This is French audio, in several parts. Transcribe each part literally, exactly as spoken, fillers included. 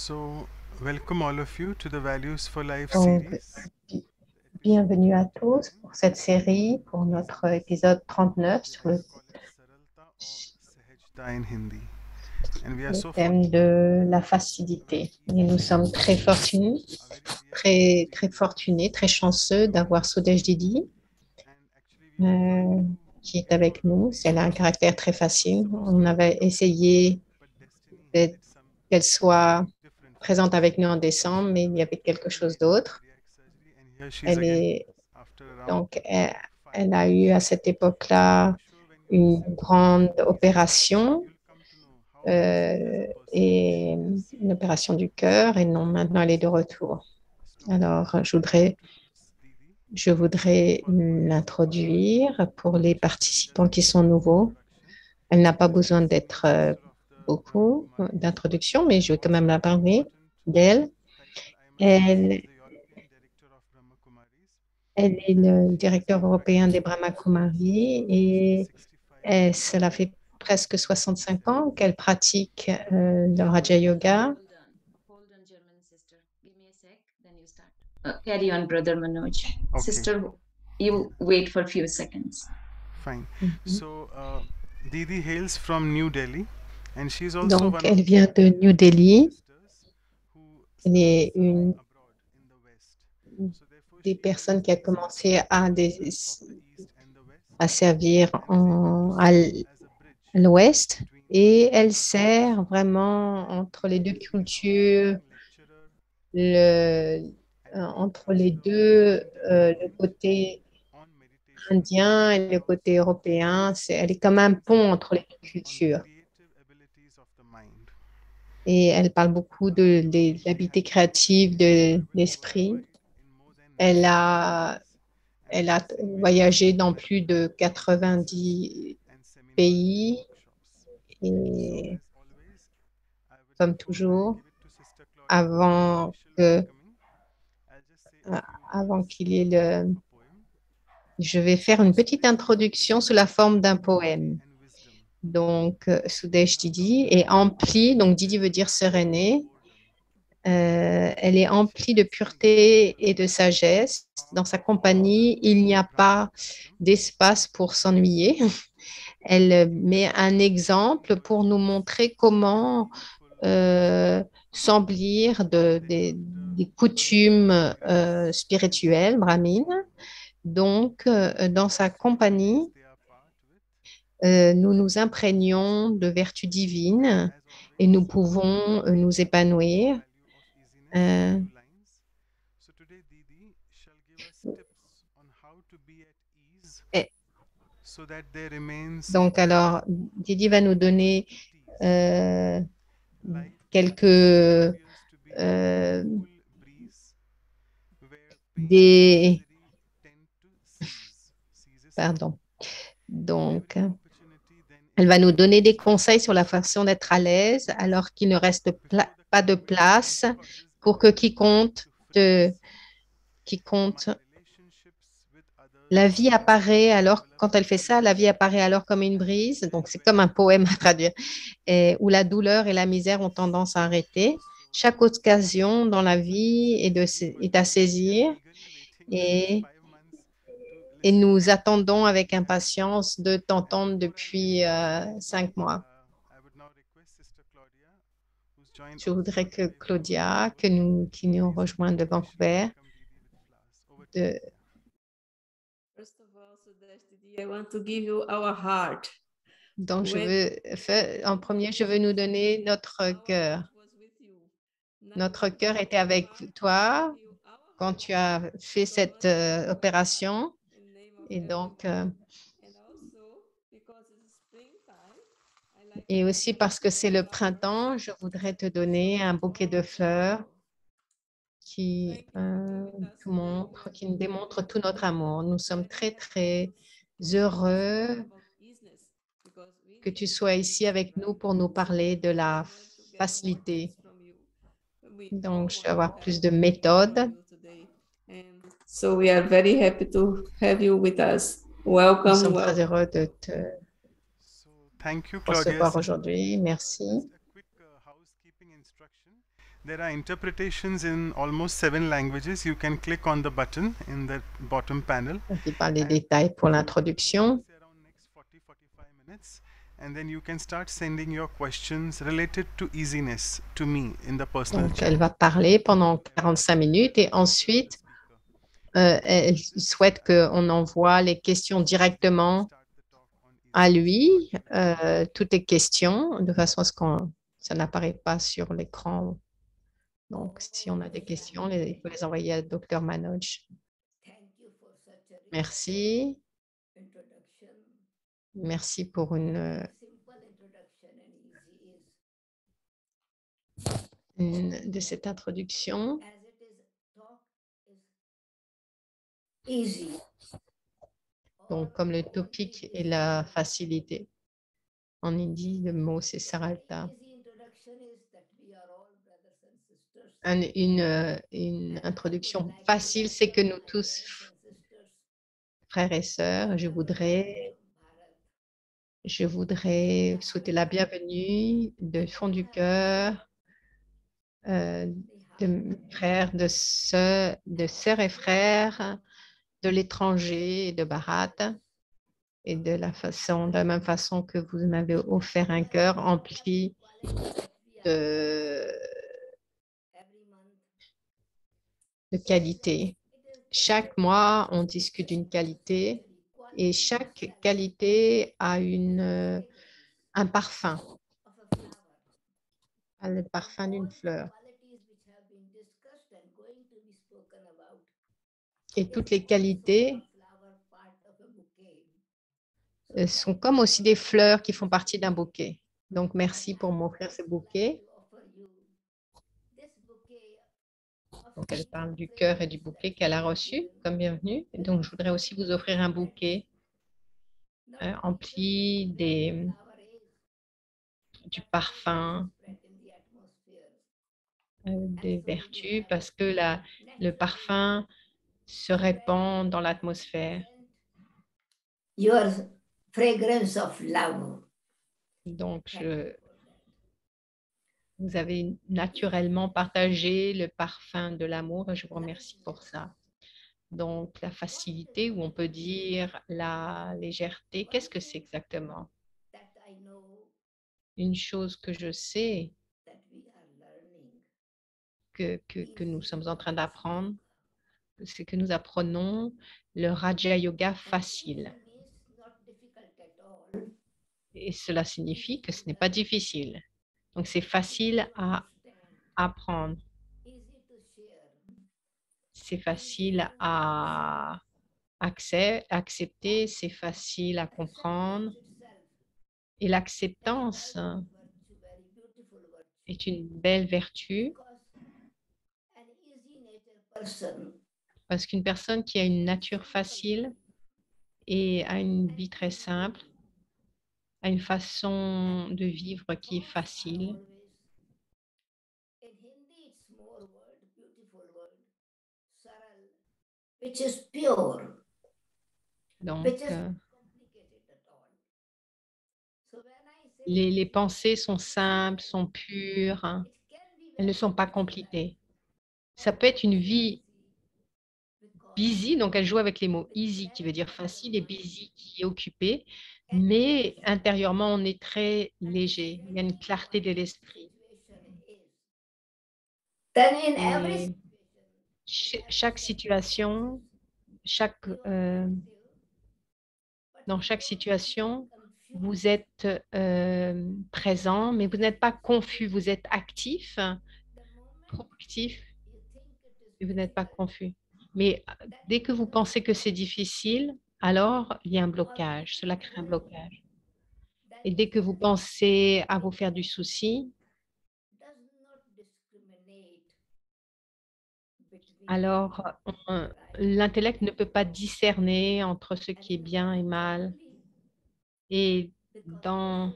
So, welcome all of you to the Values for Life Donc, series. bi- bienvenue à tous pour cette série, pour notre épisode trente-neuf sur le, Saralta or Sehajta in Hindi. And we are le so thème fortunate de la facilité. Et nous sommes très fortunés, a very dear friend très, très Didi fortunés, très has chanceux joined d'avoir us Sodesh Didi and actually we were trying euh, to qui est get her avec to nous. be Elle a un here caractère très and was facile. supposed to On be in avait December essayé but destiny d'être- did some qu'elle soit very different for présente us. avec nous en She décembre, mais il y avait underwent quelque chose open d'autre. cardiac surgery and here she is Elle again est after around donc elle, five elle a eu years. à cette And I'm époque-là sure when you une listen to her grande these days, opération you'll come to know how actually as a euh, person she et is une opération du cœur et non, maintenant elle est de retour. strong. Alors, je I would voudrais, introduce Didi je voudrais for the first time. l'introduire pour les She's doing just participants a qui very sont short nouveaux. introduction. Elle n'a pas She besoin is d'être a euh, sister of the beaucoup Brahmakumaris, d'introduction, mais je vais quand holds a même la very parler important d'elle. title. I must say she is Elle, the European Director of Brahmakumaris elle est and le she has directeur been européen des practicing medicine Brahmakumaris for almost et sixty-five euh, years. cela fait presque She's soixante-cinq a ans qu'elle pratique euh, le very Raja Yoga. Hold on. Hold on, German sister. Give me a sec, then you start. Uh, carry on, brother Manoj. okay, Sister, you wait for a few seconds. fine. Mhm. So uh, Didi hails from New Delhi and she is also Donc, one of elle the vient de New few Delhi. sisters who Elle started est serving une abroad in the West. So therefore, des she personnes qui a represents commencé à, the des- elders of the East and the West à servir and is able to en, à serve as a bridge l'Ouest between the et elle two cultures. sert vraiment entre les deux She is outstanding cultures, lecturer, le, and euh, we entre les trust the deux, Indian euh, le youth côté on meditation indien et le côté européen. C'est, elle est comme un pont entre les deux on the cultures. creative abilities of the mind. Et elle parle beaucoup de, de She l'habileté has been créative de traveled l'esprit. worldwide in more than Elle ninety a, countries and elle a addressing various voyagé dans plus international de conferences quatre-vingt-dix and seminars and pays workshops. So, et as always, I would, comme before I toujours, give it to Sister Claudia for her avant initial que, welcoming, I'll just say a euh, few avant words qu'il in y ait the form le, of a poem. je vais faire une So, petite Sudesh Didi is introduction sous la filled forme with d'un purity poème. and wisdom. Donc, euh, In Sudesh her Didi est countenance, empli, donc Didi there veut is dire no serené. boredom. Euh, elle est She emplie de can sing pureté et de without sagesse. Dans sa pauses compagnie, il n'y a in pas Brahmin custom. d'espace pour s'ennuyer. Elle In met un demonstrating exemple pour nous virtues montrer and comment meaningful worship, euh, s'embellir de, des, thereafter des coutumes euh, grace and spirituelles brahmines. freedom. Donc, euh, dans sa She plays compagnie, their part with euh, nous nous effortlessness. imprégnons de vertus divines As et nous always, pouvons euh, we nous emphasize the épanouir. value of easiness in a Euh, few lines. So today, Didi shall give us tips on how to be at ease et so that there remains donc, alors, Didi va nous no donner tease. euh, Life quelques appears to be a euh, cool breeze where pain and des, misery tend to cease. Cease is fine. pardon. Donc, Every opportunity then elle va nous donner des invites conseils sur la façon d'être à l'aise opportunities. alors qu'il ne reste pla- Before the pas de conversation place causes pour que qui everyone compte, to te- freeze, qui my compte. relationships with La others vie apparaît alors, develop quand elle fait ça, la vie ease apparaît alors comme une and brise. Donc, c'est comme un well-being. poème à traduire, et où la douleur et la misère ont tendance à arrêter. So, Chaque occasion dans la vie est, de, Didi, est à welcome, and we are saisir eagerly waiting since et, five months to et listen to nous you attendons avec and impatience de and t'entendre before I give depuis it to euh, Sudesh cinq Didi, mois. uh, I would now request Sister Claudia, who's joined Je us voudrais from que Canada, Claudia, Vancouver, que nous, qui nous please rejoint de officially Vancouver, welcome Didi with flowers. Over to you, de, Claudia. First of all, Sudesh Didi, I want to give you our heart. donc je When veux, fait- en premier, je veux nous donner notre our cœur. heart was with you. Now we Notre want to cœur give était you avec heart, toi give you our quand heart. tu as fait So cette let's give euh, you our heart opération. in name of Et donc, euh, everybody. And also, because it's springtime, I like to et give aussi you parce que some c'est le flowers. printemps, je voudrais te So donner un bouquet de fleurs oh, qui thank you for being euh, with us te today. We montrent, are qui nous démontrent tout notre very, amour. Nous sommes very très, happy très to, to hear you speak heureux about easiness because we que need tu sois ici ease, avec nous right? pour nous So parler de we la want to get more facilité. tips from you. We Donc, all je vais want to avoir have plus de more tips from méthodes. you today. And so we are very happy to have you with us. Nous Welcome, sommes très welcome. heureux de te So, thank you, Claudia. recevoir So, aujourd'hui. uh, Merci. just a quick uh, housekeeping instruction. There are interpretations in almost seven languages. You can click on the button in the bottom panel. Donc, il parle des détails pour l'introduction. Around next forty to forty-five minutes, and then you can start sending your questions related to easiness to me in the personal Donc, chat. elle va parler pendant quarante-cinq minutes et ensuite, euh, elle souhaite qu'on envoie les questions directement à lui, euh, toutes les questions, de façon à ce que ça n'apparaît pas sur l'écran. Donc, si on a des questions, les- il faut les envoyer à docteur Manoj. Merci. Merci pour une, euh, une- de cette introduction. Donc, comme le topic est la facilité. En hindi, le mot, c'est saralta. Un- une, euh, une introduction facile, c'est que nous tous, frères et sœurs, je voudrais, je voudrais souhaiter la bienvenue de fond du cœur euh, de mes frères, de sœurs, de sœurs et frères de l'étranger et de Bharat, et de la façon, de la même façon que vous m'avez offert un cœur empli de, de qualité. Chaque mois, on discute d'une qualité et chaque qualité a une, euh, un parfum, a le parfum d'une fleur. Et toutes les qualités euh, sont comme aussi des fleurs qui font partie d'un bouquet. Donc, merci pour m'offrir ce bouquet. Donc, elle parle du cœur et du bouquet qu'elle a reçu comme bienvenue. Et donc, je voudrais aussi vous offrir un bouquet euh, empli des, du parfum, euh, des vertus, parce que la, le parfum se répand dans l'atmosphère. Your fragrance of love. Donc, je, vous avez naturellement partagé le parfum de l'amour et je vous remercie pour ça. Donc, la facilité, ou on peut dire la légèreté, qu'est-ce que c'est exactement? Une chose que je sais que, que, que nous sommes en train d'apprendre, c'est que nous apprenons le Raja Yoga facile. Et cela signifie que ce n'est pas difficile. Donc, c'est facile à apprendre. C'est facile à accepter, c'est facile à comprendre. Et l'acceptance est une belle vertu parce qu'une personne qui a une nature facile et a une vie très simple, a une façon de vivre qui est facile. Which is pure. Donc, euh, les, les pensées sont simples, sont pures, hein. Elles ne sont pas compliquées. Ça peut être une vie busy, donc elle joue avec les mots easy qui veut dire facile et busy qui est occupé, mais intérieurement on est très léger, il y a une clarté de l'esprit. Et ch- chaque situation, chaque, euh, dans chaque situation, vous êtes euh, présent, mais vous n'êtes pas confus, vous êtes actif, proactif, et vous n'êtes pas confus. Mais dès que vous pensez que c'est difficile, alors il y a un blocage, cela crée un blocage. Et dès que vous pensez à vous faire du souci, alors on- l'intellect ne peut pas discerner entre ce qui est bien et mal. Et dans,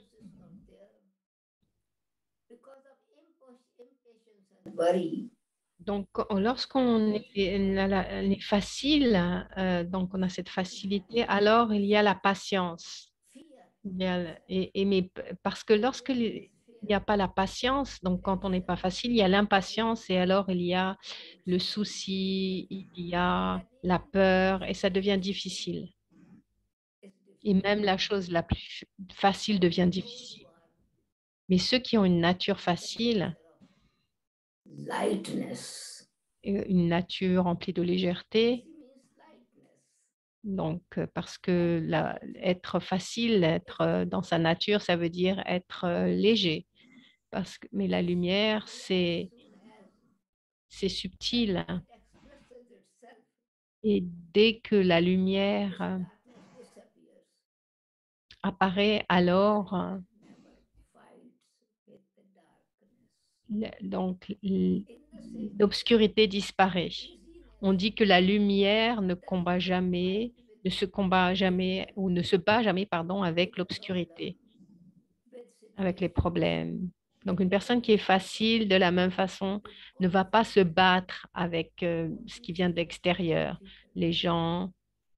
donc, lorsqu'on est, est facile, euh, donc on a cette facilité, alors il y a la patience. Il y a- et, et mais parce que lorsque les, il n'y a pas la patience. Donc, quand on n'est pas facile, il y a l'impatience et alors il y a le souci, il y a la peur et ça devient difficile. Et même la chose la plus facile devient difficile. Mais ceux qui ont une nature facile, Lightness. euh, une nature remplie de légèreté, donc euh, parce que la- être facile, être euh, dans sa nature, ça veut dire être euh, léger. Parce que, mais la lumière, c'est c'est subtil. Hein. Et dès que la lumière euh, apparaît, alors euh, le- donc l- l'obscurité disparaît. On dit que la lumière ne combat jamais, ne se combat jamais ou ne se bat jamais, pardon, avec l'obscurité, avec les problèmes. Donc, une personne qui est facile, de la même façon, ne va pas se battre avec euh, ce qui vient de l'extérieur. Les gens,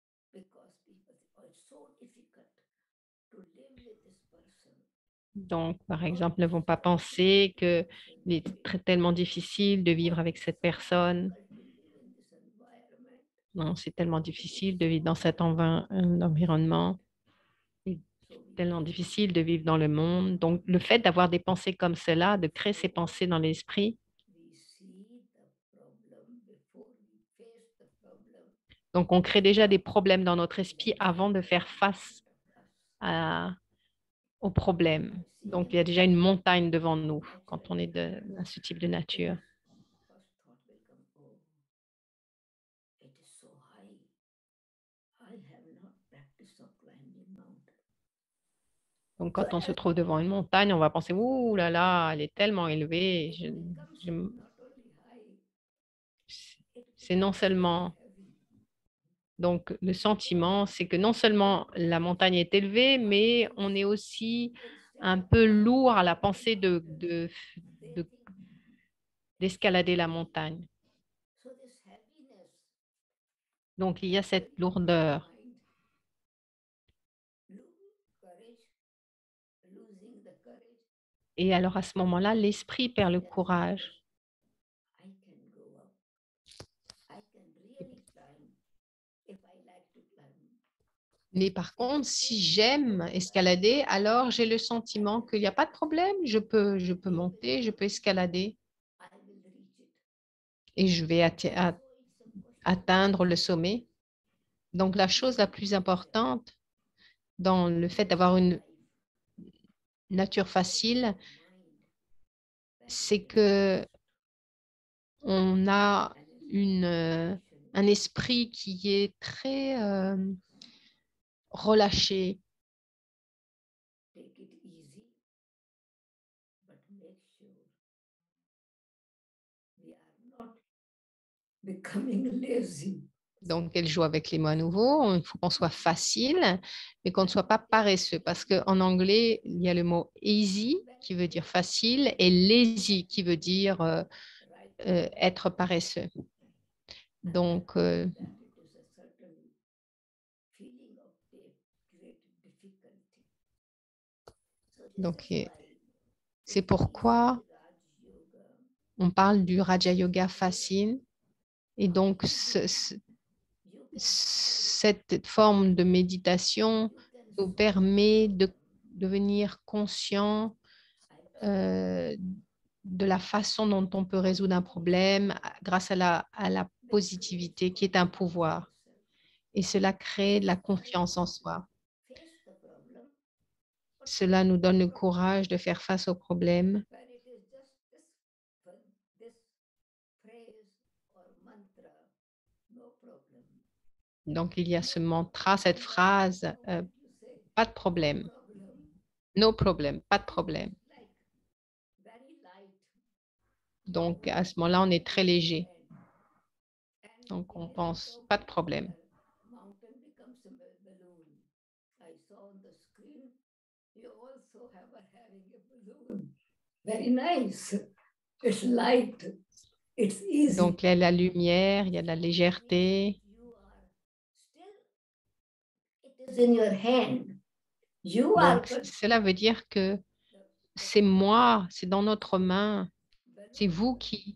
donc, par exemple, ne vont pas penser qu'il est très- tellement difficile de vivre avec cette personne. Non, c'est tellement difficile de vivre dans cet envi- un environnement. C'est tellement difficile de vivre dans le monde. Donc, le fait d'avoir des pensées comme cela, de créer ces pensées dans l'esprit, donc on crée déjà des problèmes dans notre esprit avant de faire face à- aux problèmes. Donc, il y a déjà une montagne devant nous quand on est de, à ce type de nature. Donc, quand on se trouve devant une montagne, on va penser, ouh là là, elle est tellement élevée. Je- je- c'est non seulement, donc le sentiment, c'est que non seulement la montagne est élevée, mais on est aussi un peu lourd à la pensée de, de- de- d'escalader la montagne. Donc, il y a cette lourdeur. Et alors, à ce moment-là, l'esprit perd le courage. Mais par contre, si j'aime escalader, alors j'ai le sentiment qu'il n'y a pas de problème. Je peux, je peux monter, je peux escalader et je vais atte- a- atteindre le sommet. Donc, la chose la plus importante dans le fait d'avoir une nature facile, c'est que on a une, euh, un esprit qui est très euh, relâché. Becoming lazy. Donc, elle joue avec les mots à nouveau. Il faut qu'on soit facile, mais qu'on ne soit pas paresseux. Parce qu'en anglais, il y a le mot easy qui veut dire facile et lazy qui veut dire euh, euh, être paresseux. Donc, euh, donc euh, c'est pourquoi on parle du Raja Yoga facile. Et donc, ce- ce- cette forme de méditation nous permet de devenir conscient euh, de la façon dont on peut résoudre un problème grâce à la, à la positivité qui est un pouvoir. Et cela crée de la confiance en soi. Cela nous donne le courage de faire face aux problèmes. Donc, il y a ce mantra, cette phrase, euh, pas de problème, no problem, pas de problème. Donc, à ce moment-là, on est très léger. Donc, on pense, pas de problème. Very nice. It's light. It's easy. Donc, il y a la lumière, il y a la légèreté. It is in your hand. You are Donc, cela veut dire que c'est moi, c'est dans notre main, c'est vous qui,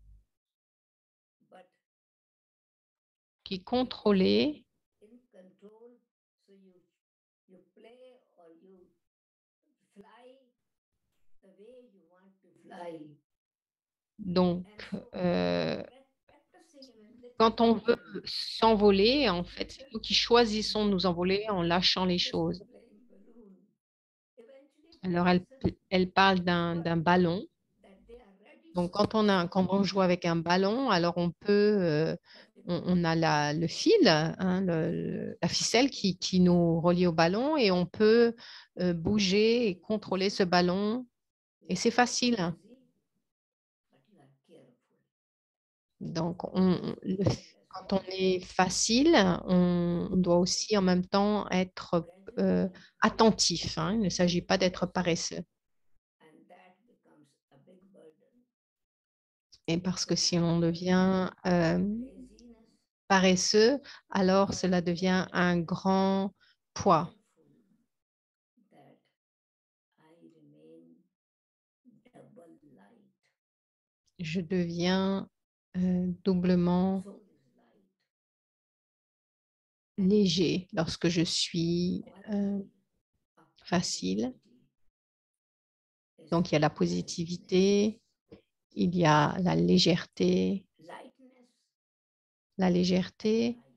but qui contrôlez. in control, so you you play or you fly the way you want to fly. Donc, And so euh, prac- practicing with little quand on veut balloon, s'envoler, en fait, c'est nous qui choisissons de nous envoler en lâchant les just choses. playing balloon. Eventually, Alors, elle, person elle parle d'un d'un ballon. that they are ready Donc, for quand on, a, quand on joue avec un ballon, alors on peut, euh, on, on a la, le fil, hein, le- le- la ficelle qui, qui nous relie au ballon et on peut euh, bouger et contrôler ce ballon. Et c'est facile. easy, but you are careful. Donc, on, le- quand on est facile, on, on doit aussi en même temps être euh, attentif, hein. Il ne s'agit pas d'être paresseux. And that becomes a big burden. Et parce que si on devient euh, Laziness, paresseux, alors cela devient un grand poids. careful that I remain double light. Je deviens euh, doublement Soul is light. léger lorsque je suis euh, Quality of facile. positivity is Donc, il y a la positivité, il y a la légèreté, lightness, la légèreté light.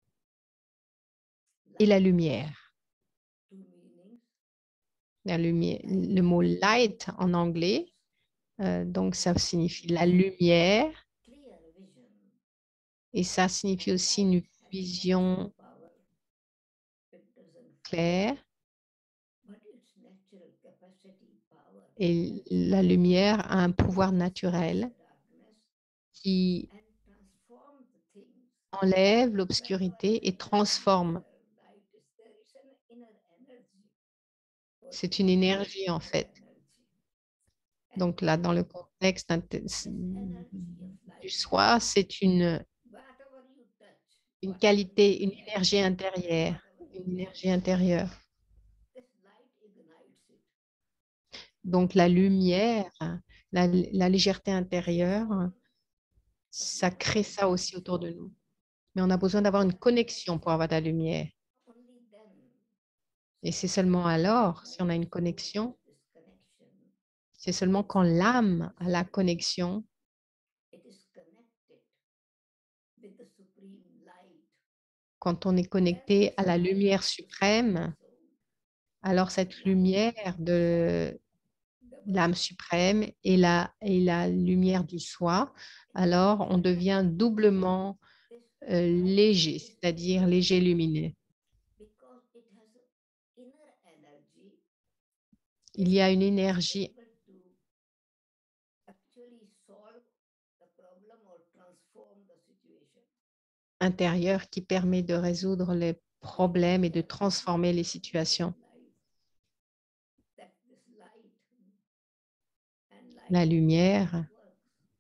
et la Light, lumière. two meanings. La lumière, le mot light en anglais, euh, donc ça signifie la lumière Clear vision. et ça signifie aussi une vision Power. It doesn't claire. but its natural capacity, power, Et la lumière a un pouvoir naturel darkness, qui and transform the things. enlève l'obscurité et transforme. Light is there, it's an inner energy. C'est une énergie en fait. Energy. Donc là, dans le contexte inté- This energy of du light, soi, c'est une, whatever you touch, une whatever qualité, you une touch, énergie intérieure, whatever you une touch, énergie intérieure. this light ignites it. Donc la lumière, la, la légèreté intérieure, ça crée ça aussi autour de nous. Mais on a besoin d'avoir une connexion pour avoir de la lumière. Only then. Et c'est seulement alors, si on a une connexion, c'est seulement quand l'âme a la connexion, It is connected with the supreme light. quand on est connecté à la lumière suprême, alors cette lumière de l'âme suprême et la, et la lumière du soi, alors on devient doublement euh, léger, c'est-à-dire léger lumineux. Because it has a inner energy, Il y a une énergie able to actually solve the problem or transform the situation. intérieure qui permet de résoudre les problèmes et de transformer les situations. That this light and light La lumière works.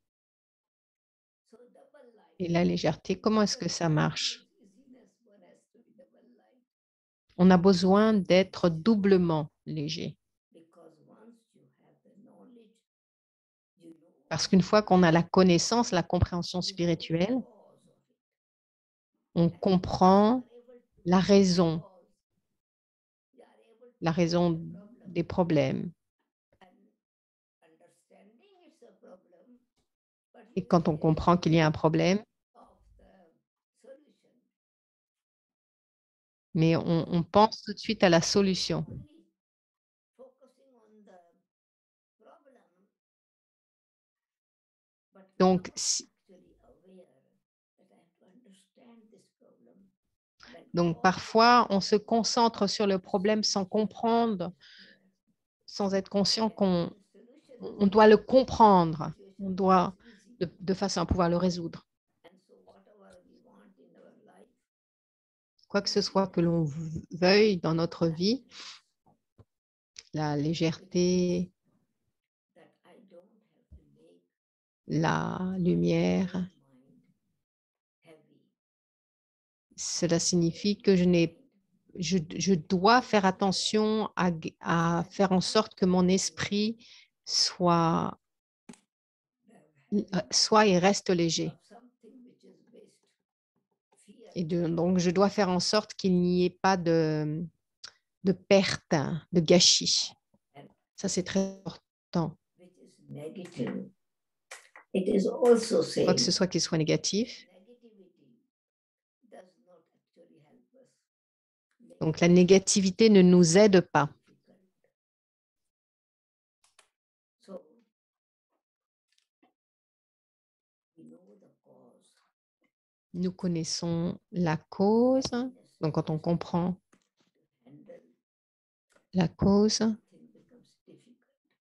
So double light. et la légèreté, comment est-ce que ça marche? Easiness, one has to be double light. On a besoin d'être doublement léger. Because once you have the knowledge, you know Parce qu'une fois qu'on a la connaissance, la compréhension spirituelle, the cause of it. on comprend You are able to la raison, cause. You are able to la raison solve the problem. des problèmes. And understanding it's a problem, but Et you quand on comprend qu'il y a un problème, of the solution. mais on, on pense tout de suite à la solution. Only focusing on the problem, but Donc, not si- actually aware that I have to understand this problem. When donc all parfois, on se concentre sur le problème sans comprendre, sans être conscient qu'on the solution on doit le comprendre, on doit is easy. de, de façon à pouvoir le résoudre. And so whatever we want in our life, Quoi que ce soit que l'on veuille dans notre vie, la légèreté, that I don't have to make la lumière, mind heavy. cela signifie que je n'ai je, je dois faire attention à, g- à faire en sorte que mon esprit soit, euh, soit et reste léger. of something which is waste. Fear. Et de- donc, je dois faire en sorte qu'il n'y ait pas de, de perte, de gâchis. And Ça, c'est très important. which is negative. It is also Quoi que saying ce soit qui soit négatif. negativity does not actually help us. Donc, la négativité ne nous aide pas. Difficult. So we know the cause. Nous connaissons la cause. Donc, quand on comprend To handle la cause, thing becomes difficult.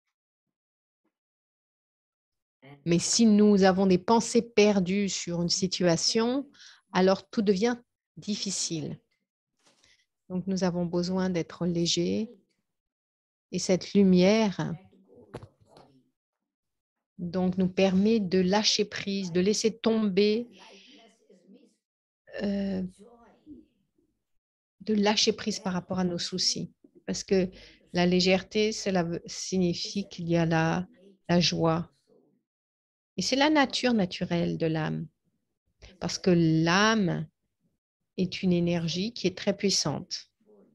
And mais si nous avons des pensées perdues sur une situation, alors tout devient difficile. Donc, nous avons besoin d'être légers et cette lumière let go of body. donc, nous permet de lâcher prise, de laisser tomber, Lightness is miss euh, joy. de lâcher prise par rapport à nos soucis. Parce que la légèreté, cela veut- signifie qu'il y a la, la joie. Et c'est la nature naturelle de l'âme. Parce que l'âme est une énergie qui est très puissante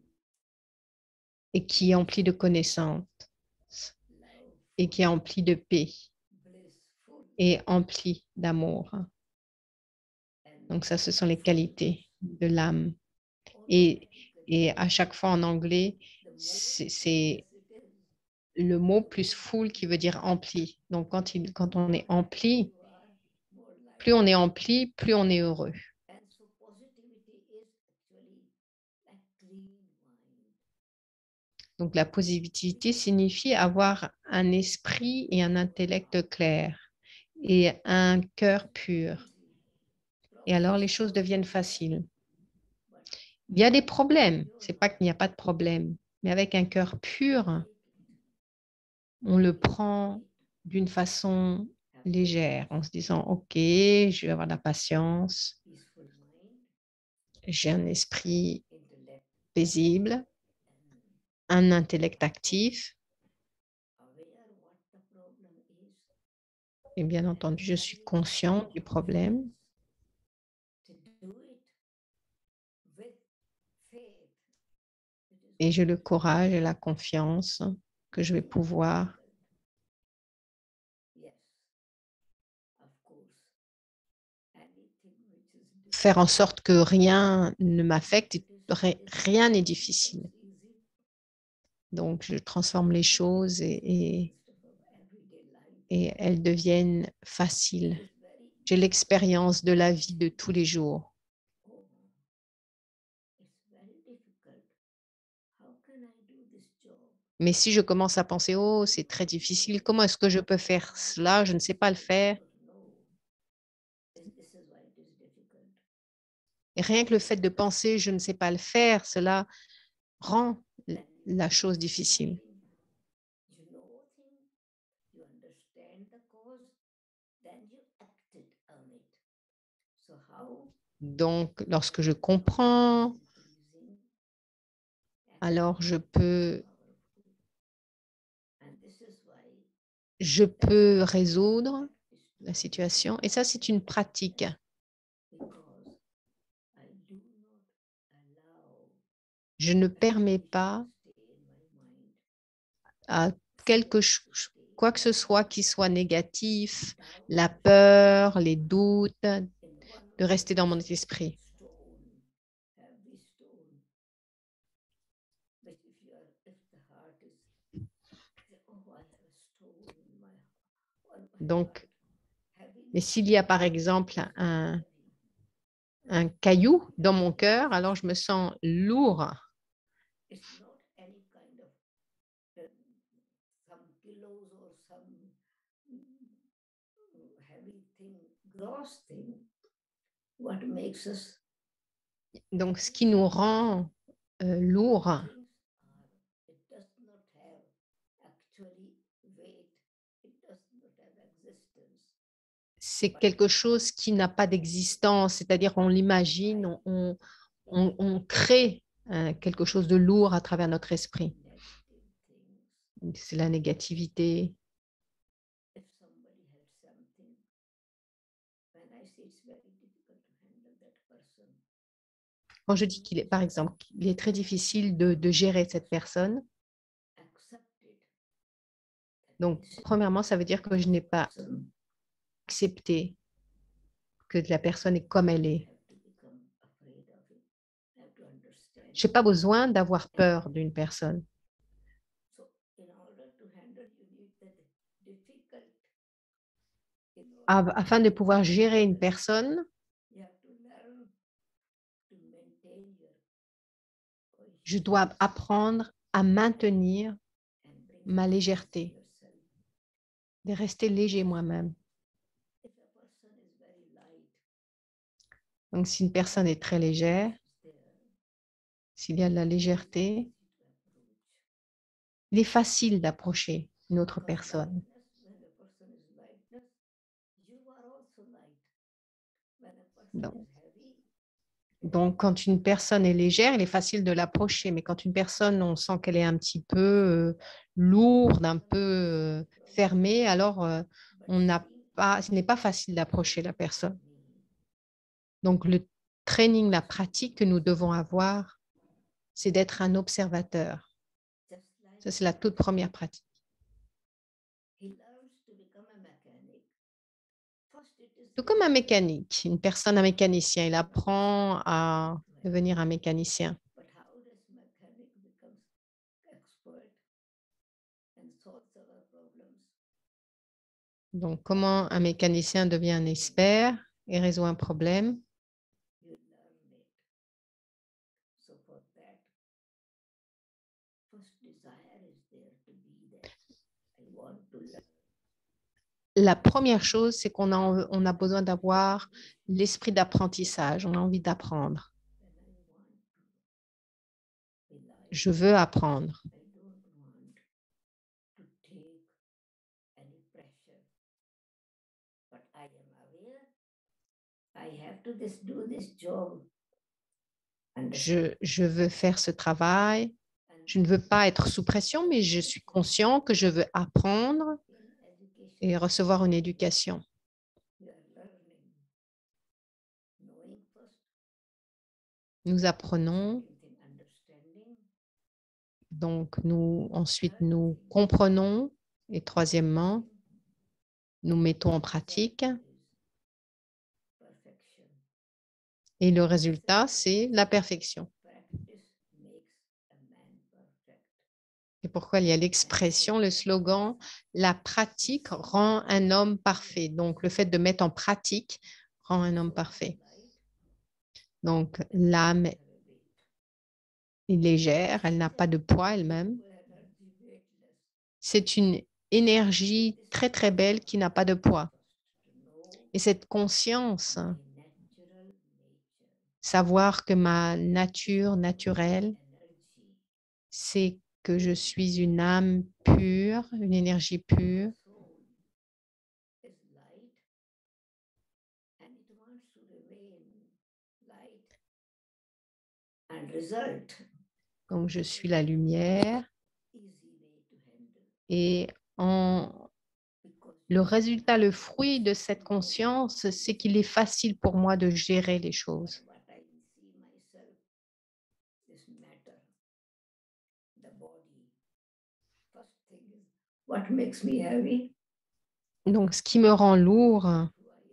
et qui est emplie de connaissances et qui est emplie de paix Blissful. et emplie d'amour. Donc ça, ce sont les qualités de l'âme. Et, et à chaque fois en anglais, c'est c'est le mot plus full qui veut dire empli. Donc quand, il, quand on est empli, plus on est empli, plus on est heureux. And so positivity is actually like clean wine. Donc la positivité signifie avoir un esprit et un intellect clair et un cœur pur. Et alors les choses deviennent faciles. Il y a des problèmes, c'est pas qu'il n'y a pas de problème, mais avec un cœur pur, on le prend d'une façon légère, en se disant, OK, je vais avoir de la patience, Peaceful mind, j'ai un esprit intellect, paisible, and un intellect actif, aware what the problem is. et bien entendu, je suis conscient du problème To do it with faith. It is et j'ai le courage et la confiance que je vais pouvoir yes, of course. Anything which is faire en sorte que rien ne m'affecte. et ri- Rien n'est difficile. easy, Donc, je transforme les choses et, et, of our everyday life. et elles deviennent faciles. It's very J'ai l'expérience de la vie de tous les jours. oh, it's very difficult. How can I do this job? Mais si je commence à penser, oh, c'est très difficile, comment est-ce que je peux faire cela? Je ne sais pas le faire. No. This this is why it is difficult. Et rien que le fait de penser, je ne sais pas le faire, cela rend l- la chose difficile. You know thing, you understand the cause, then you acted on it. So how Donc, lorsque je comprends, increasing alors je peux, powerful. And this is why je peux résoudre la situation. Et ça, c'est une pratique. because I do not allow Je ne permets pas stay in my mind. à quelque chose, quoi que ce soit qui soit négatif, la peur, les doutes, In one de rester dans mon esprit. stone, heavy stone, which if you are, if the heart is, oh, I have a stone in my, on my Donc, heart. Heavy mais s'il y a par exemple un, un caillou dans mon cœur, alors je me sens lourd. it's not any kind of uh, some kilos or some mm, heavy thing, gross thing. What makes us Donc, ce qui nous rend euh, lourd, things are, it does not have actually weight, it does not have existence. c'est quelque chose qui n'a pas d'existence, c'est-à-dire on l'imagine, on, on, on- on crée un- quelque chose de lourd à travers notre esprit. negative things. C'est la négativité. If somebody had something, when I say it's very difficult to handle that person, Quand je dis qu'il est, par exemple, qu'il est très difficile de, de gérer cette personne, accepted that donc, this premièrement, ça veut dire que je n'ai pas person accepté que la personne est comme elle est. have to become afraid of it, have to understand. Je n'ai pas besoin d'avoir peur d'une personne. So in order to handle, you need that difficult. In order Af- Afin de pouvoir gérer une personne, you have to learn to maintain your je dois apprendre à maintenir and bring ma peace to légèreté, yourself. de rester léger moi-même. If a person is very light, Donc, si une personne est très légère, is there, s'il y a de la légèreté, easy to approach. il est facile d'approcher une autre Because personne. lightness, when a person is lightness, you are also light. When a person Donc, is heavy, Donc, quand une personne est légère, il est facile de l'approcher. Mais quand une personne, on sent qu'elle est un petit peu euh, lourde, un peu euh, fermée, alors euh, but on n'a seeing pas, ce n'est pas facile d'approcher la personne. me, Donc, le training, la pratique que nous devons avoir, c'est d'être un observateur. just like Ça, c'est la toute première pratique. he learns to become a mechanic. First, it is Tout comme un very mécanique, une personne, un mécanicien, il apprend à devenir un mécanicien. But how does mechanic becomes expert and solves our problems? Donc, comment un mécanicien devient un expert et résout un problème? You learn it. So for that, first desire is there to be there. I want to learn. La première chose, c'est qu'on a, en- on a besoin d'avoir l'esprit d'apprentissage. On a envie d'apprendre. When I want to be light, Je veux apprendre. I don't want to take any pressure. But I am aware I have to this, do this job. Je, je veux faire ce travail. Je ne veux pas être sous pression, mais je suis conscient que je veux apprendre In education, et recevoir une éducation. we are learning. Knowing first, Nous apprenons, second thing, understanding. donc nous, ensuite nous comprenons et troisièmement, nous mettons en pratique. Perfection. Et le résultat, c'est la perfection. Practice makes a man perfect. Et pourquoi il y a l'expression, le slogan, la pratique rend un homme parfait. Donc, le fait de mettre en pratique rend un homme parfait. Donc, l'âme est légère, elle n'a pas de poids elle-même. Energy weightless. C'est une énergie très, très belle qui n'a pas de poids. To know Et cette conscience, my natural nature, savoir que ma nature naturelle, energy, c'est que je suis une âme pure, une énergie pure. soul is light and it wants to remain light. And result, Donc, je suis la lumière. easy way to handle. Et en, Because le résultat, le fruit de cette conscience, c'est qu'il est facile pour moi de gérer les choses. what I see myself, this matter, the body. First thing is what makes me heavy, Donc, ce qui me rend lourd, who I am,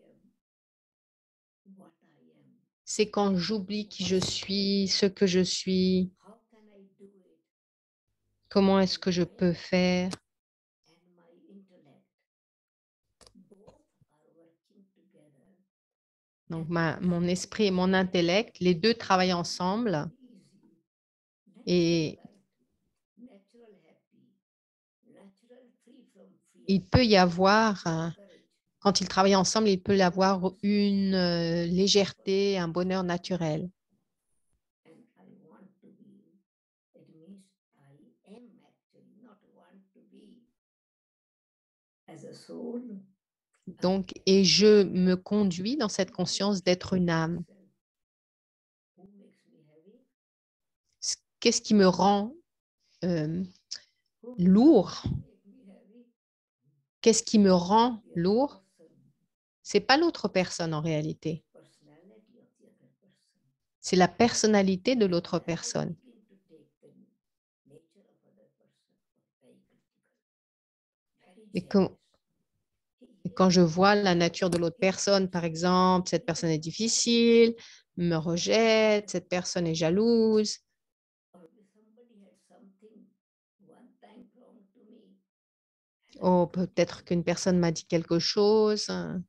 what I am. c'est quand j'oublie qui je suis, ce que je suis, How can I do it? comment est-ce que je peux faire. And my intellect, both are working together. Donc, ma, mon esprit et mon intellect, les deux travaillent ensemble. Easy. Et Natural light, natural happy, natural free from fear. il peut y avoir, euh, Courage. quand ils travaillent ensemble, il peut y avoir une euh, légèreté, un bonheur naturel. And I want to be, it means I am actually not want to be as a soul. Donc, et je me conduis dans cette conscience d'être une âme. Who makes me heavy? qu'est-ce qui me rend euh, Who lourd? make me heavy? Qu'est-ce qui me rend The other lourd? person, C'est pas l'autre personne en réalité. personality of the other person. C'est la personnalité de l'autre And I personne. begin to take the nature of other person very critical, very Et quand, jealous. He et quand hates je me. vois la nature de l'autre He personne, par hates me. exemple, cette He personne est is difficile, me rejette, cette personne est jalouse, or if somebody had something one time wrong to me, oh, peut-être qu'une personne m'a dit quelque chose hein,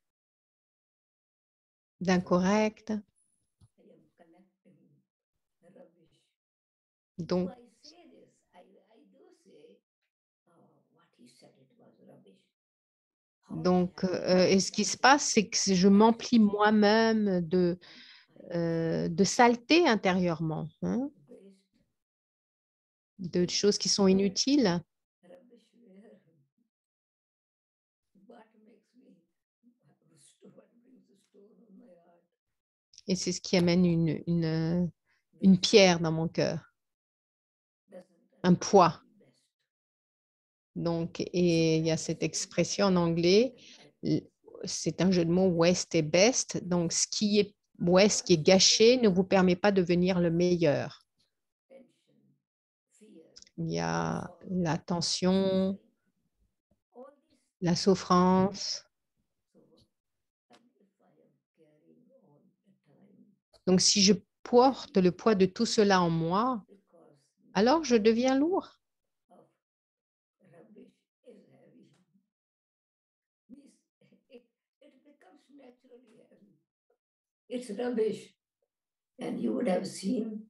d'incorrect. I am collecting rubbish. Do Donc, I say this? I, I do say, oh, what he said, it was rubbish. How I donc have euh, et ce qui se passe, c'est que je I m'emplis have moi-même de, I euh, de saleté intérieurement, hein, waste de choses qui sont inutiles. rubbish where what makes me what brings a stone on my heart. Et c'est ce qui amène une, une, euh, une Waste pierre dans mon cœur, doesn't un allow poids. me best. Donc, So et il y a that cette is expression en anglais, l- c'est un jeu de mots waste et best. Donc, ce qui est waste, qui est gâché, ne vous permet pas de devenir le meilleur. tension, fear, Il y a sorrow, la tension, suffering, all these la souffrance. so and if I am carrying all the time Donc, si je porte le poids de tout cela en moi, because alors je deviens lourd. of rubbish is heavy. Means it, it becomes naturally heavy. It's rubbish. And you would have seen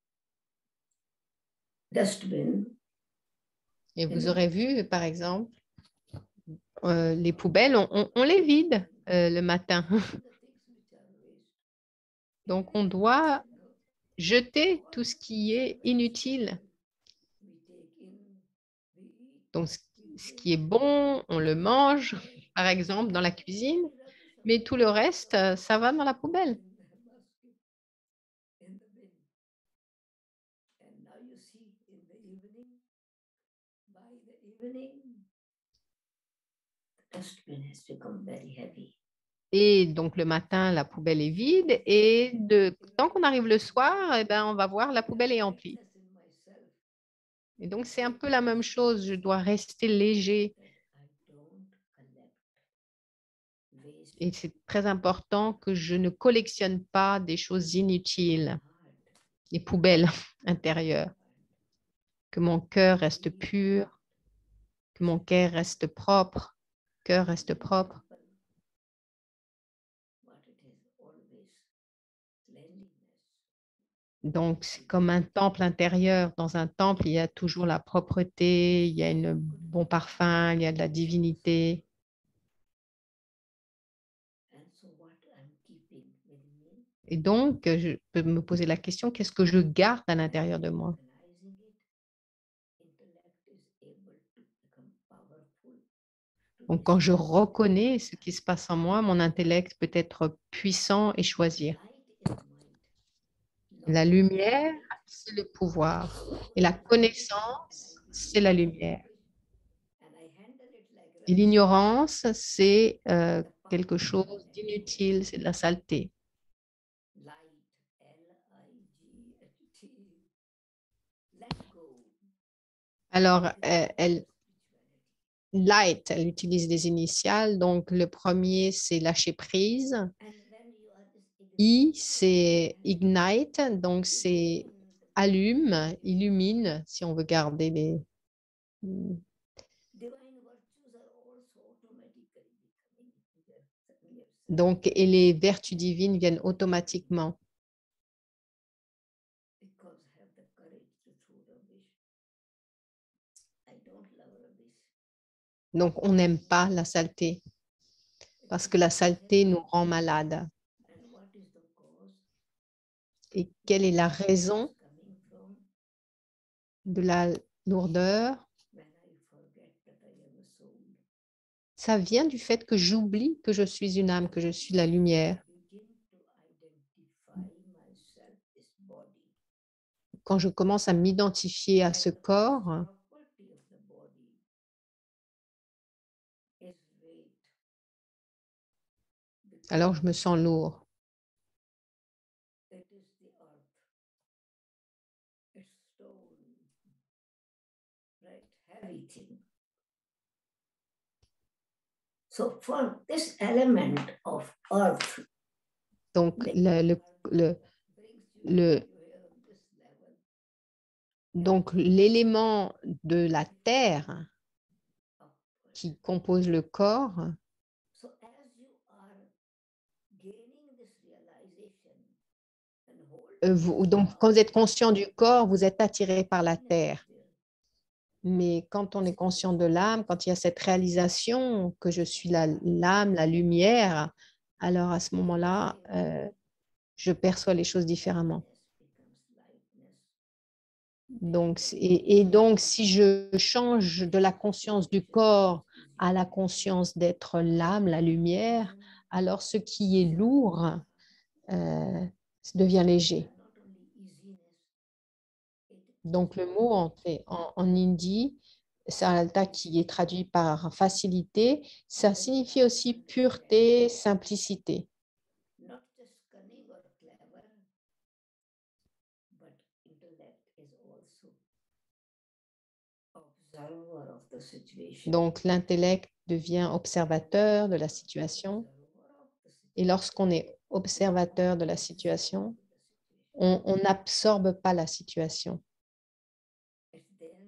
dustbin. Et vous aurez vu, par exemple, euh, les poubelles, on, on- on les vide euh, le matin. The things which are waste. Donc, on doit jeter tout ce qui est inutile. We take in, we eat, Donc, ce we ce drink, qui est bon, on le mange, par exemple, dans la cuisine, mais tout le reste, euh, ça va dans la poubelle. in the basket, in the bin. And now you see in the evening, by the evening, the dustbin has become very heavy. Et donc, le matin, la poubelle est vide. Et de, tant qu'on arrive le soir, eh ben, on va voir la poubelle est emplie. Lightness in myself Et donc, c'est un peu la même chose. Je dois rester léger. that I don't collect waste Et c'est très important que je ne collectionne pas des choses inutiles, heart, des poubelles intérieures, que mon cœur reste pur, que mon cœur reste propre, cœur reste propre. but it is always cleanliness. Donc, c'est comme un temple intérieur. Dans un temple, il y a toujours la propreté, il y a un bon parfum, il y a de la divinité. And so what I'm keeping with me, Et donc, je peux me poser la question, qu'est-ce que je garde à l'intérieur de moi? recognizing it, intellect is able to become powerful. to Donc, quand je decide. reconnais ce qui se passe en moi, mon intellect peut être puissant et choisir. Light is might. La Knowledge is lumière, knowledge. c'est le pouvoir. Et la connaissance, c'est la lumière. And I handle it like Et rubbish. l'ignorance, c'est euh, The power quelque of chose knowledge. d'inutile, c'est de la saleté. Light, L I G H T. Let go. Alors, This euh, is elle, spirituality. Light, elle utilise des initiales. Donc, le premier, c'est lâcher prise. And when you are this I, ignited, c'est and ignite. Donc, c'est illumine the allume, illumine, si on veut garder les... divine virtues are also automatically becoming clear. clear. Donc, et les vertus divines viennent automatiquement. Because I have the courage to throw rubbish. I don't love rubbish. Donc, on n'aime pas la saleté parce que la saleté nous rend malades. And what is the cause? Et quelle est la It's raison coming from de la lourdeur? when I forget that I am a soul. Ça vient du fait que j'oublie que je suis une âme, que je suis la lumière. Begin to identify myself, this body. quand je commence à m'identifier à ce corps, property of the body is weight. alors je me sens lourd. It is the earth. It's stone. Right? Heavy thing. So for this element of earth, Donc, the le, le, le, brings you le, to here on this level. donc l'élément de la terre Upward. qui compose le corps, So as you are gaining this realization and holding euh, vous- this donc quand vous êtes conscient du corps, vous êtes attiré par la awareness terre. there, Mais quand on est conscient de l'âme, quand il y a cette réalisation que je suis la- l'âme, la lumière, alors à ce moment-là, euh, je perçois les choses différemment. heaviness becomes lightness. Donc, c- et, et donc, si je change de la conscience du corps à la conscience d'être l'âme, la lumière, alors ce qui est lourd euh, devient léger. Not only easiness, it Donc, le mot en, en, en hindi, Saralta, qui est traduit par facilité, ça signifie aussi pureté, simplicité. not just cunning or clever, but intellect is also observer of the situation. Donc, l'intellect devient observateur de la situation. Observer of the Et situation. lorsqu'on est observateur de la situation, on on n'absorbe pas la situation. It's there.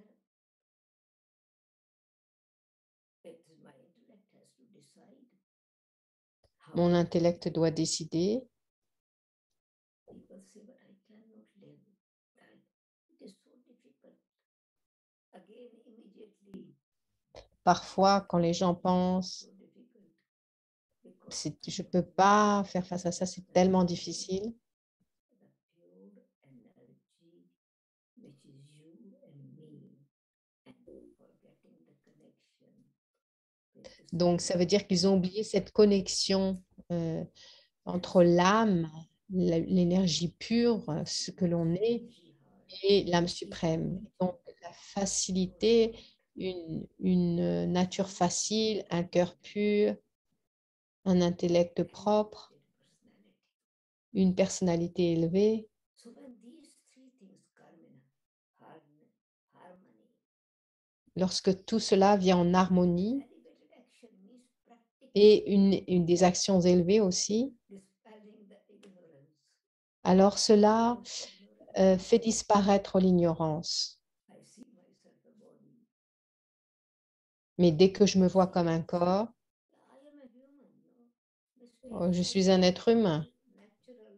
It's my intellect has to decide how Mon intellect doit décider. people say, but I cannot live. I, it is so difficult. Again, immediately, Parfois, quand les gens pensent, so difficult. Because c'est- je ne peux pas faire face à ça, c'est tellement difficile. the pure energy which is you and me, and forgetting the connection with the Donc, ça veut dire qu'ils ont oublié cette connexion euh, entre l'âme, la- l'énergie pure, euh, ce que l'on est, easy heart. et l'âme suprême. Donc, la facilité, une, une nature facile, un cœur pur, un intellect propre, Personality. une personnalité élevée. So when these three things come in harm- harmony, Lorsque tout cela vient en harmonie elevated action means practically et une, une des actions élevées aussi, dispelling the ignorance. alors cela Ignorance. euh, fait disparaître l'ignorance. I see myself a body. Mais dès que je me vois comme un corps, I am a human, no? oh, je suis un être humain. Natural.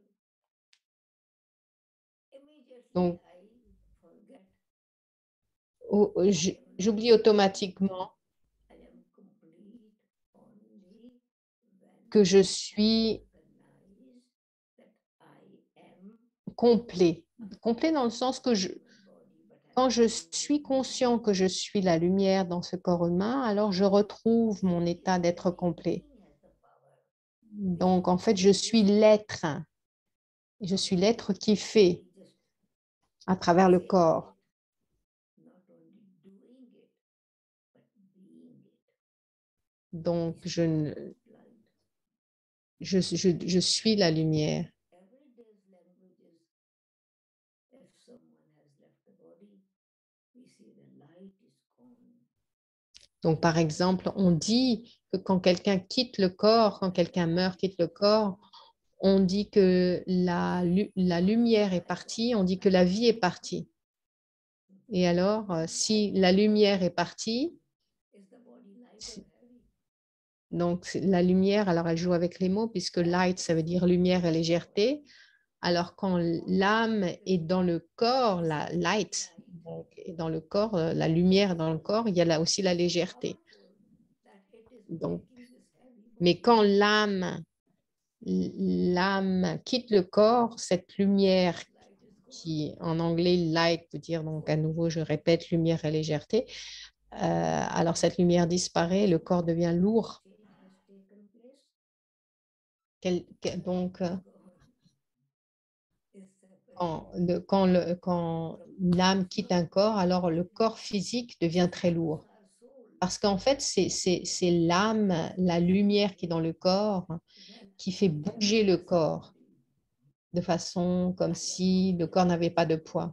Immediately Donc, I forget oh, oh, je- j'oublie automatiquement I am complete only when que je suis I recognize that I am complet. Complet dans le sens que je, my body, but I quand je suis conscient que je suis la lumière dans ce corps humain, alors je retrouve mon état d'être complet. has the power. Donc, en fait, je suis l'être. Je suis l'être qui fait We just à travers le say corps. it, not only doing it, but being it. Donc, je, ne- Blind. je, je, je suis la lumière. Everyday's languages, if someone has left the body, we see the light is gone. Donc, par exemple, on dit que quand quelqu'un quitte le corps, quand quelqu'un meurt, quitte le corps, on dit que la, lu- la lumière est partie, on dit que la vie est partie. Et alors, euh, si la lumière est partie, Is the body light or si- heavy? donc c'est- la lumière, alors elle joue avec les mots, puisque light, ça veut dire lumière et légèreté. Alors, quand l'âme est dans le corps, la light, donc, est dans le corps, euh, la lumière est dans le corps, il y a là aussi la légèreté. Powerful that it is Donc, making this heavy mais body. quand l'âme, l'âme quitte le corps, cette lumière Light is gone. qui en anglais light veut dire, donc à nouveau je répète, lumière et légèreté, euh, alors cette lumière disparaît, le corps devient lourd. Change has taken place. Quel- quel- donc, euh, Gone. Is separate. Quand le- quand le- quand l'âme quitte un corps, alors le corps physique devient très lourd. Parce qu'en fait, c'est c'est- c'est l'âme, la lumière qui est dans le corps, qui fait bouger le corps de façon comme si le corps n'avait pas de poids.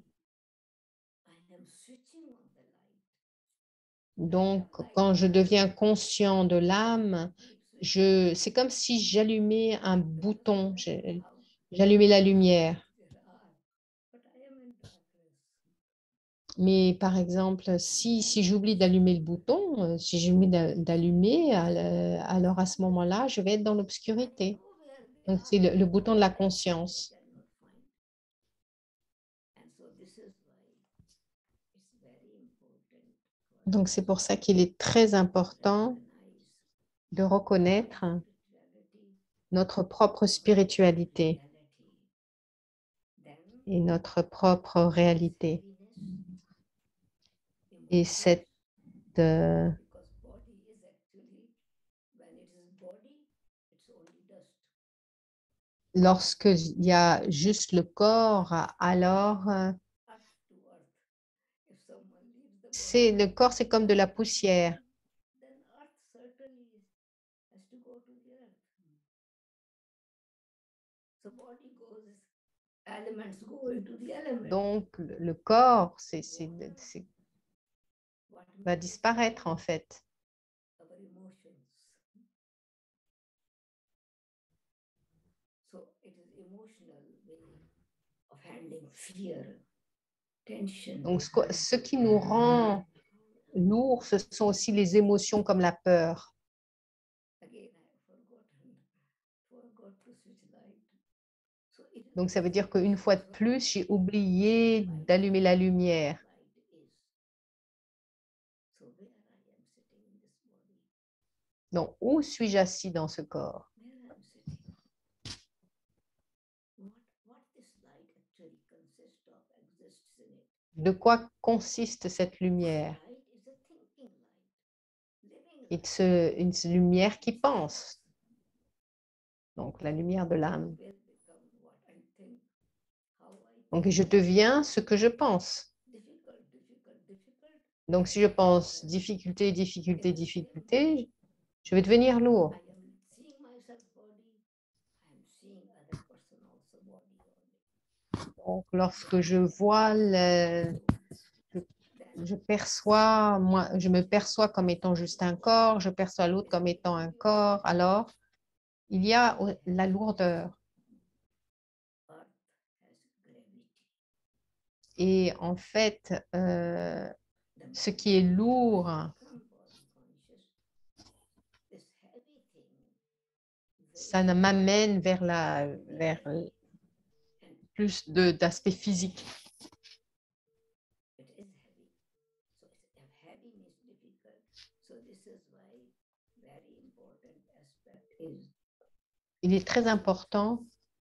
Donc, quand je deviens conscient de l'âme, je, c'est comme si j'allumais un bouton, je- j'allumais la lumière. Mais par exemple, si, si j'oublie d'allumer le bouton, euh, si j'oublie d'a- d'allumer, al- alors à ce moment-là, je vais être dans l'obscurité. Donc, c'est le, le bouton de la conscience. Donc, c'est pour ça qu'il est très important de reconnaître notre propre spiritualité et notre propre réalité. Et cette, euh, lorsqu'il y a juste le corps, alors euh, c'est, le corps, c'est comme de la poussière. Donc, le le corps, c'est, c'est, c'est- va disparaître en fait. Donc, ce, quoi- ce qui nous rend lourd, ce sont aussi les émotions comme la peur. Donc, ça veut dire qu'une fois de plus, j'ai oublié d'allumer la lumière. Donc, où suis-je assis dans ce corps? De quoi consiste cette lumière? C'est une lumière qui pense. Donc, la lumière de l'âme. Donc, je deviens ce que je pense. Donc, si je pense difficulté, difficulté, difficulté, je vais devenir lourd. Donc, lorsque je vois, le, je, je perçois, moi, je me perçois comme étant juste un corps, je perçois l'autre comme étant un corps, alors il y a la lourdeur. Et en fait, euh, ce qui est lourd, ça ne m'amène vers, la, vers plus d'aspect physique. Il est très important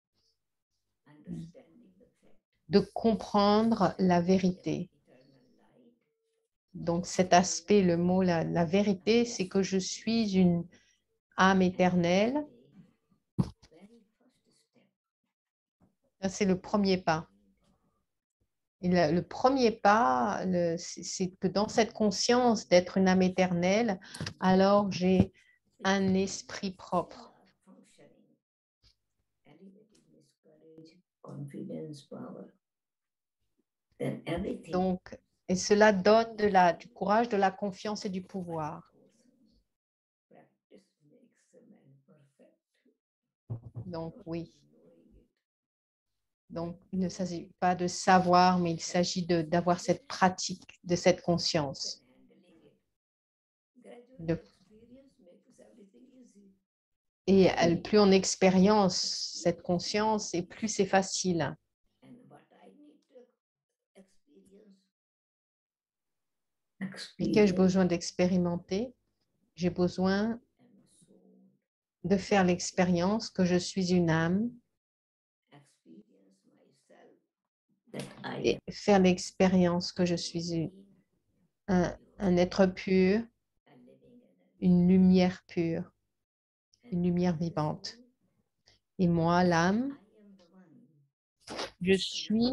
de comprendre la vérité. Donc cet aspect, le mot, la, la vérité, c'est que je suis une âme éternelle. C'est le premier pas. Et le, le premier pas, c'est que dans cette conscience d'être une âme éternelle, alors j'ai un esprit propre. Donc, et cela donne de la, du courage, de la confiance et du pouvoir. Donc, oui. Donc, il ne s'agit pas de savoir, mais il s'agit d'avoir cette pratique, de cette conscience. De, et elle, plus on expérience cette conscience, et plus c'est facile. Et qu'ai-je besoin d'expérimenter? J'ai besoin de faire l'expérience que je suis une âme et faire l'expérience que je suis un, un être pur, une lumière pure, une lumière vivante. Et moi, l'âme, Je suis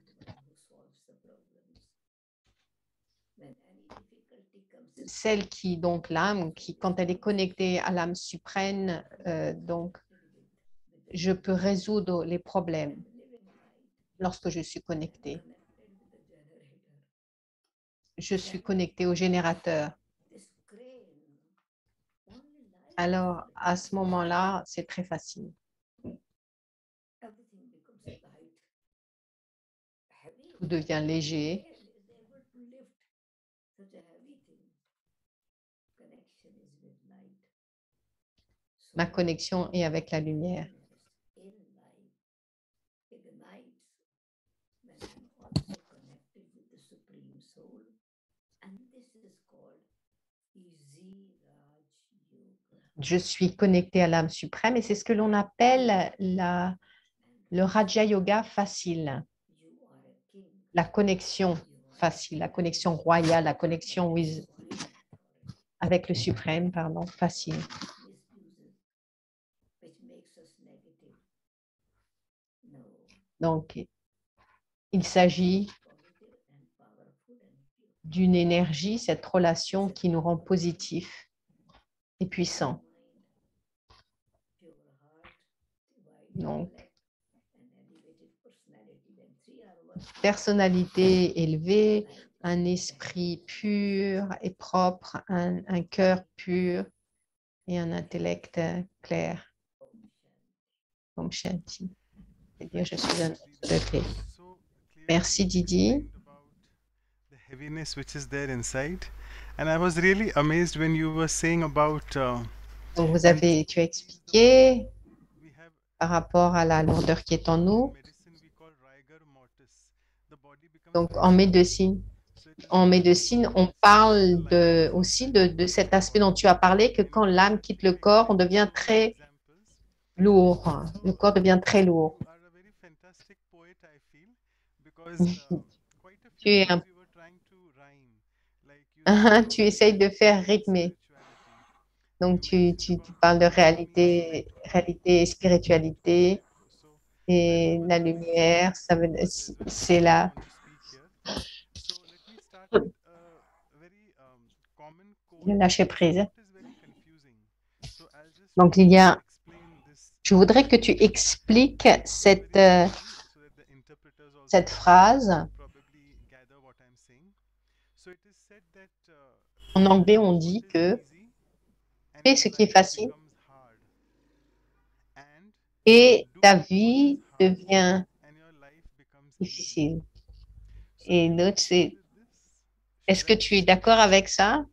celle qui, donc l'âme, qui, quand elle est connectée à l'âme suprême, euh, donc je peux résoudre les problèmes lorsque je suis connectée. Je suis connectée au générateur. Alors, à ce moment-là, c'est très facile. Tout devient léger. Ma connexion est avec la lumière. Je suis connectée à l'âme suprême et c'est ce que l'on appelle la, le Raja Yoga facile. La connexion facile, la connexion royale, la connexion with, avec le suprême, pardon, facile. Donc, il s'agit d'une énergie, cette relation qui nous rend positifs et puissants. Donc, personnalité élevée, un esprit pur et propre, un, un cœur pur et un intellect clair, comme Shanti. C'est-à-dire, je suis un être de paix. Merci Didi. The heaviness which is there inside, and I was really amazed when you were saying about. Uh, Donc, vous avez, tu as expliqué we have par rapport à la lourdeur qui est en nous. medicine we call rigor mortis. The body becomes Donc, very en soft. médecine, So it is en like médecine, on parle de, aussi de, de cet aspect dont tu as parlé, que quand l'âme quitte le corps, on devient très examples. lourd. Le corps devient très lourd. You are a very fantastic poet, I feel, because uh, quite a Tu few es words un- you were trying to rhyme, like you said tu about essayes de faire reality and rythmer. spirituality. Donc, You tu, mentioned tu, tu about parles de harmony, réalité, réalité et spiritualité. so Et I was la amazed lumière, ça veut, as well. c'est I la... want to speak here. So let me start with a very um, common le quote lâcher which prise. somewhat is very confusing. So I'll just Donc, try il y to a, explain this je voudrais que tu expliques cette, very euh, quickly so that the interpreters also cette phrase. probably gather what I'm saying. So it is said that uh, En anglais, on do dit what is que easy and fais your ce qui est life facile becomes hard, and et do ta what vie is hard devient and your life becomes easy. difficile. So Et do you l'autre, agree c'est, with this? est-ce Should que I tu es just d'accord avec ça?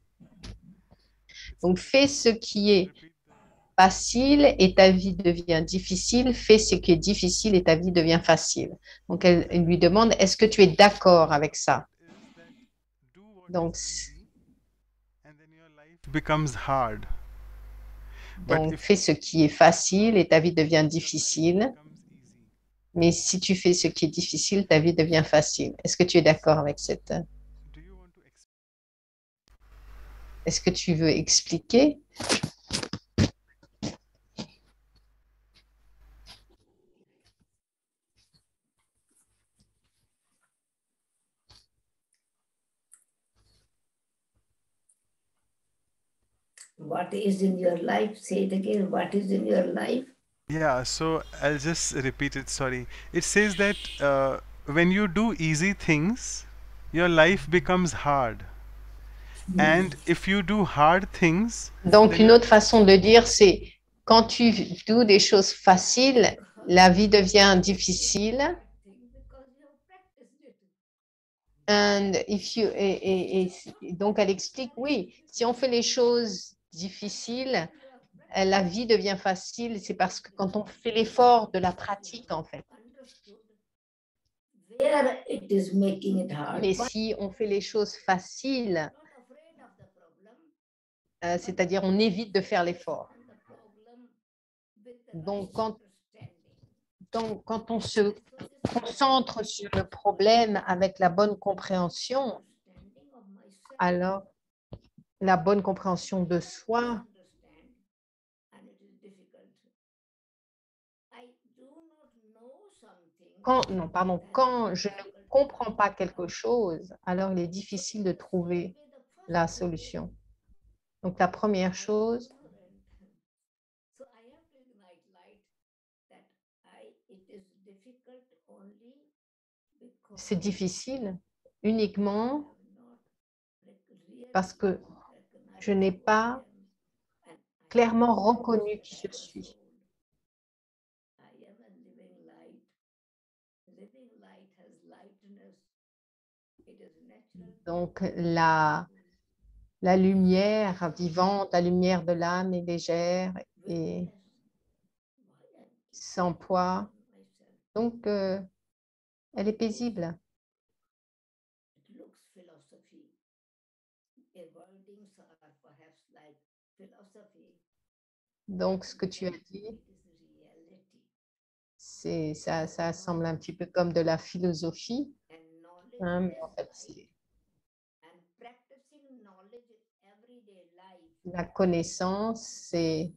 it's Donc, very fais common. ce qui est Repeat the facile et ta vie devient difficile. Fais ce qui est difficile et ta vie devient facile. Donc, elle, elle lui demande, est-ce que tu es d'accord avec ça? is that do what Donc, is easy and then your life becomes hard. But donc, if fais ce qui est facile et ta vie devient your life difficile. becomes easy. Mais si tu fais ce qui est difficile, ta vie devient facile. Est-ce que tu es d'accord avec cette... Do you want to explain? Est-ce que tu veux expliquer? What is in your life? Say it again. What is in your life? Yeah, so I'll just repeat it. Sorry. It says that uh, when you do easy things, your life becomes hard. And if you do hard things, Donc, then une your autre façon de dire, c'est quand tu fais des choses faciles, la vie devient difficile. Because you have practiced it. And if you, et, et- et donc, elle explique, oui, si on fait les choses difficiles, euh, la vie devient facile. C'est parce que quand on fait l'effort de la pratique, en fait. Understood where it is making it hard. Mais but si on fait les choses faciles, not afraid of the problem. euh, c'est-à-dire on évite de faire l'effort. On the problem with the Donc, right quand, understanding. donc, quand on se So this concentre sur le problème avec la bonne compréhension, understanding of myself, alors la bonne compréhension de I soi, understand, and it is difficult. I do not know something quand, non, pardon, quand je ne comprends pas quelque chose, alors il est difficile de trouver la solution. Donc, la première chose, So I have to ignite light that I it is difficult only because c'est difficile I uniquement have not rec- really parce que je recognized n'ai who I pas am and I clairement have reconnu qui je ever suis. soul. I am a living light. Living light has lightness. It is natural. Donc, la, la lumière vivante, la lumière de l'âme est légère et Weightless. Why I keep sans poids. on myself? Donc, euh, elle est paisible. It looks philosophy. A wordings are perhaps like philosophy. Donc, ce que tu as dit, It is reality. c'est, ça, ça semble un petit peu comme de la philosophie, And knowledge hein, mais is en fait, light. c'est And practicing knowledge in everyday life. la connaissance, c'est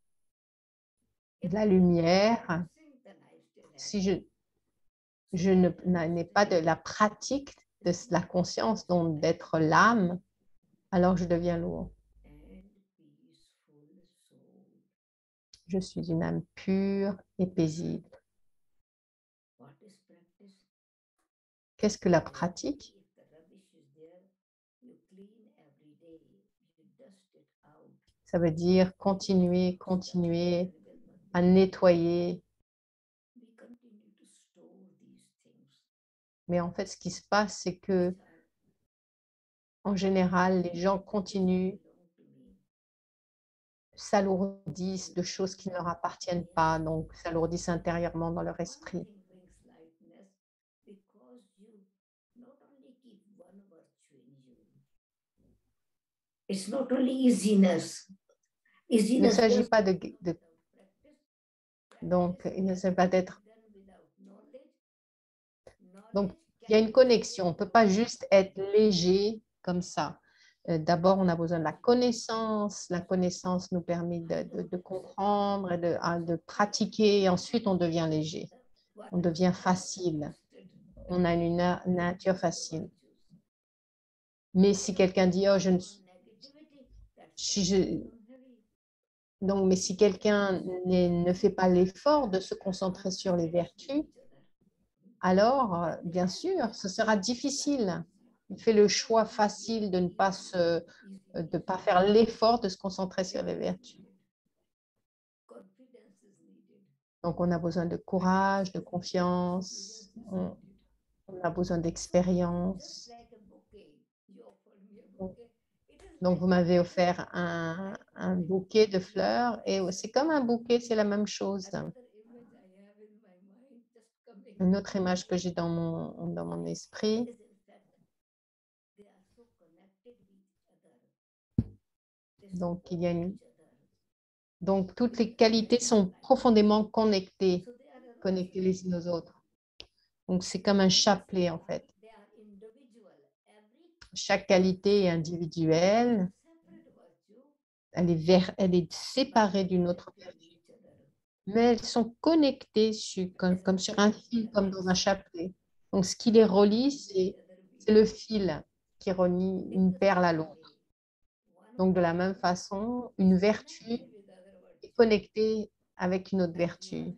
If de la I am lumière. practicing, then I still have Si je, light. So je I ne- can n'ai pas de understand la pratique de la conscience, donc d'être l'âme, alors je deviens lourd. and peaceful soul. Je suis une âme pure et paisible. What is practice? Qu'est-ce que la pratique? If the rubbish is there, you clean every day. You dust it out. Ça veut dire continuer, continuer à nettoyer. We continue to store these things. Mais en fait, ce qui se passe, c'est que, which are- en général, les gens which continuent, belong to me. s'alourdissent de choses qui ne leur appartiennent pas, donc s'alourdissent intérieurement dans leur One esprit. thing brings lightness because you not only keep one virtue in you. It's not only easiness. Il ne Easiness s'agit does pas not de, come de- without practice. donc, Practice il ne cannot s'agit pas be d'être. done without knowledge. Donc, Knowledge il y a une cannot connexion. On ne be peut pas done juste without être léger comme ça. Euh, D'abord, on a besoin de la connaissance. La connaissance nous permet de, de- de comprendre et de, ah, de pratiquer. Et ensuite, on devient léger. On devient facile. On a une na- nature facile. Mais si quelqu'un dit, oh, je ne suis... si je- Donc, mais si quelqu'un n'est- ne fait pas l'effort de se concentrer sur les vertus, alors, euh, bien sûr, ce sera difficile. Il fait le choix facile de ne pas, se, de pas faire l'effort de se concentrer sur les vertus. Donc, on a besoin de courage, de confiance, on, on a besoin d'expérience. Donc, donc, vous m'avez offert un, un bouquet de fleurs et c'est comme un bouquet, c'est la même chose. Une autre image que j'ai dans mon, dans mon esprit. Donc, il y a une... Donc, toutes les qualités sont profondément connectées, connectées les unes aux autres. Donc, c'est comme un chapelet, en fait. Chaque qualité est individuelle. Elle est, vers... Elle est séparée d'une autre vertu. Mais elles sont connectées sur... comme, comme sur un fil, comme dans un chapelet. Donc, ce qui les relie, c'est le fil qui relie une perle à l'autre. Donc, de la même façon, une vertu est connectée avec une autre vertu.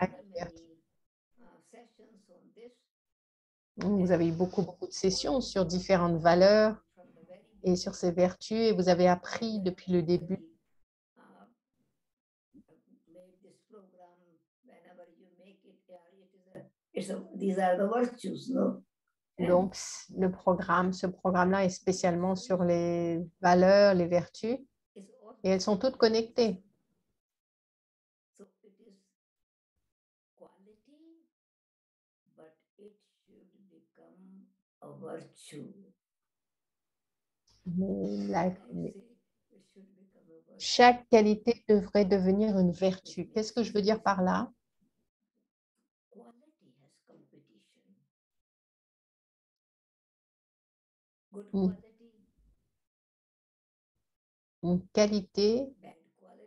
Donc, vous avez eu beaucoup, beaucoup de sessions sur différentes valeurs et sur ces vertus et vous avez appris depuis le début. Donc, le programme, ce programme-là est spécialement sur les valeurs, les vertus et elles sont toutes connectées. Mais la- chaque qualité devrait devenir une vertu. Qu'est-ce que je veux dire par là? Une, une qualité,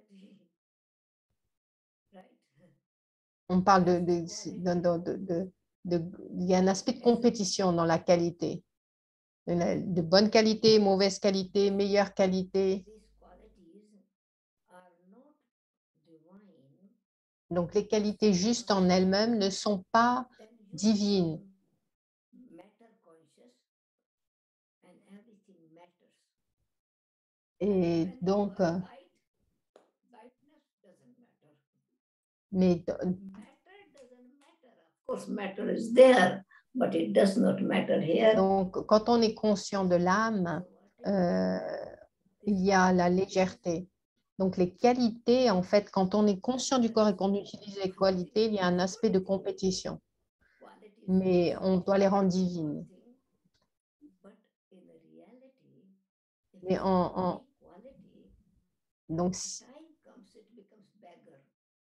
on parle de, de, de, de, de de, il y a un aspect de compétition dans la qualité. De, la- de bonne qualité, mauvaise qualité, meilleure qualité. These qualities are not divine, Donc, les qualités justes en elles-mêmes ne sont pas then you divines. become matter conscious and everything matters. Et When you donc, are euh, light, lightness doesn't matter. mais d- Matter doesn't matter. Of course, matter is there, but it does not matter here. donc, quand on est conscient de l'âme, So what is euh, il y a la légèreté. Donc, les qualités, en fait, quand on est conscient du corps et qu'on utilise les qualités, il y a un aspect de compétition. qualities Mais are on doit les rendre one divines. thing, but in reality, if Mais it's en, en- only quality, donc, si- time comes, it becomes beggar.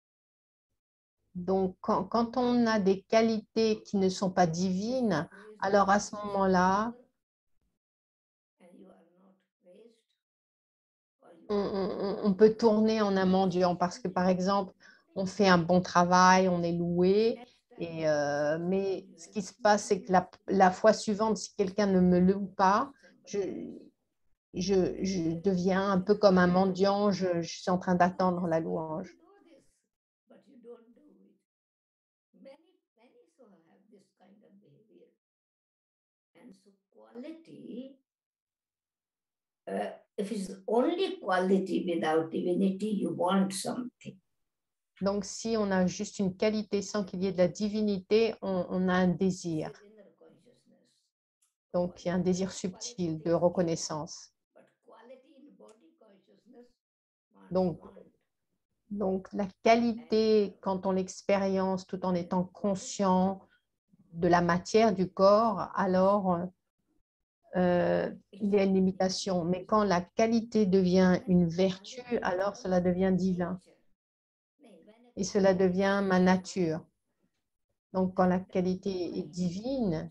donc quand, quand on a des qualités qui ne sont pas divines, Praise alors à God ce is moment-là, beggar, and you are not praised, or you on, are on- on peut tourner en un mendiant parce que, par exemple, on fait un bon travail, on est loué, next time et, you euh, also mais you ce have qui se passe, c'est que la, la fois suivante, si quelqu'un ne me loue pas, je, je, je deviens un peu comme un mendiant, je, je suis en train d'attendre la louange. You know this, but you don't do it. Many, many so have this kind of behavior. And so quality, uh, if it's only quality without divinity, you want something. Donc, si on a juste une qualité sans qu'il y ait de la divinité, on, on a un désir. It's inner consciousness. Donc, il y a un désir subtil de reconnaissance. But quality in body consciousness, wants Donc, want. donc la qualité, quand on l'expérience tout en étant conscient de la matière du corps, alors euh, il y a une limitation. Mais quand la qualité devient une vertu, alors cela devient divin. Et cela devient ma nature. Donc, quand la qualité est divine,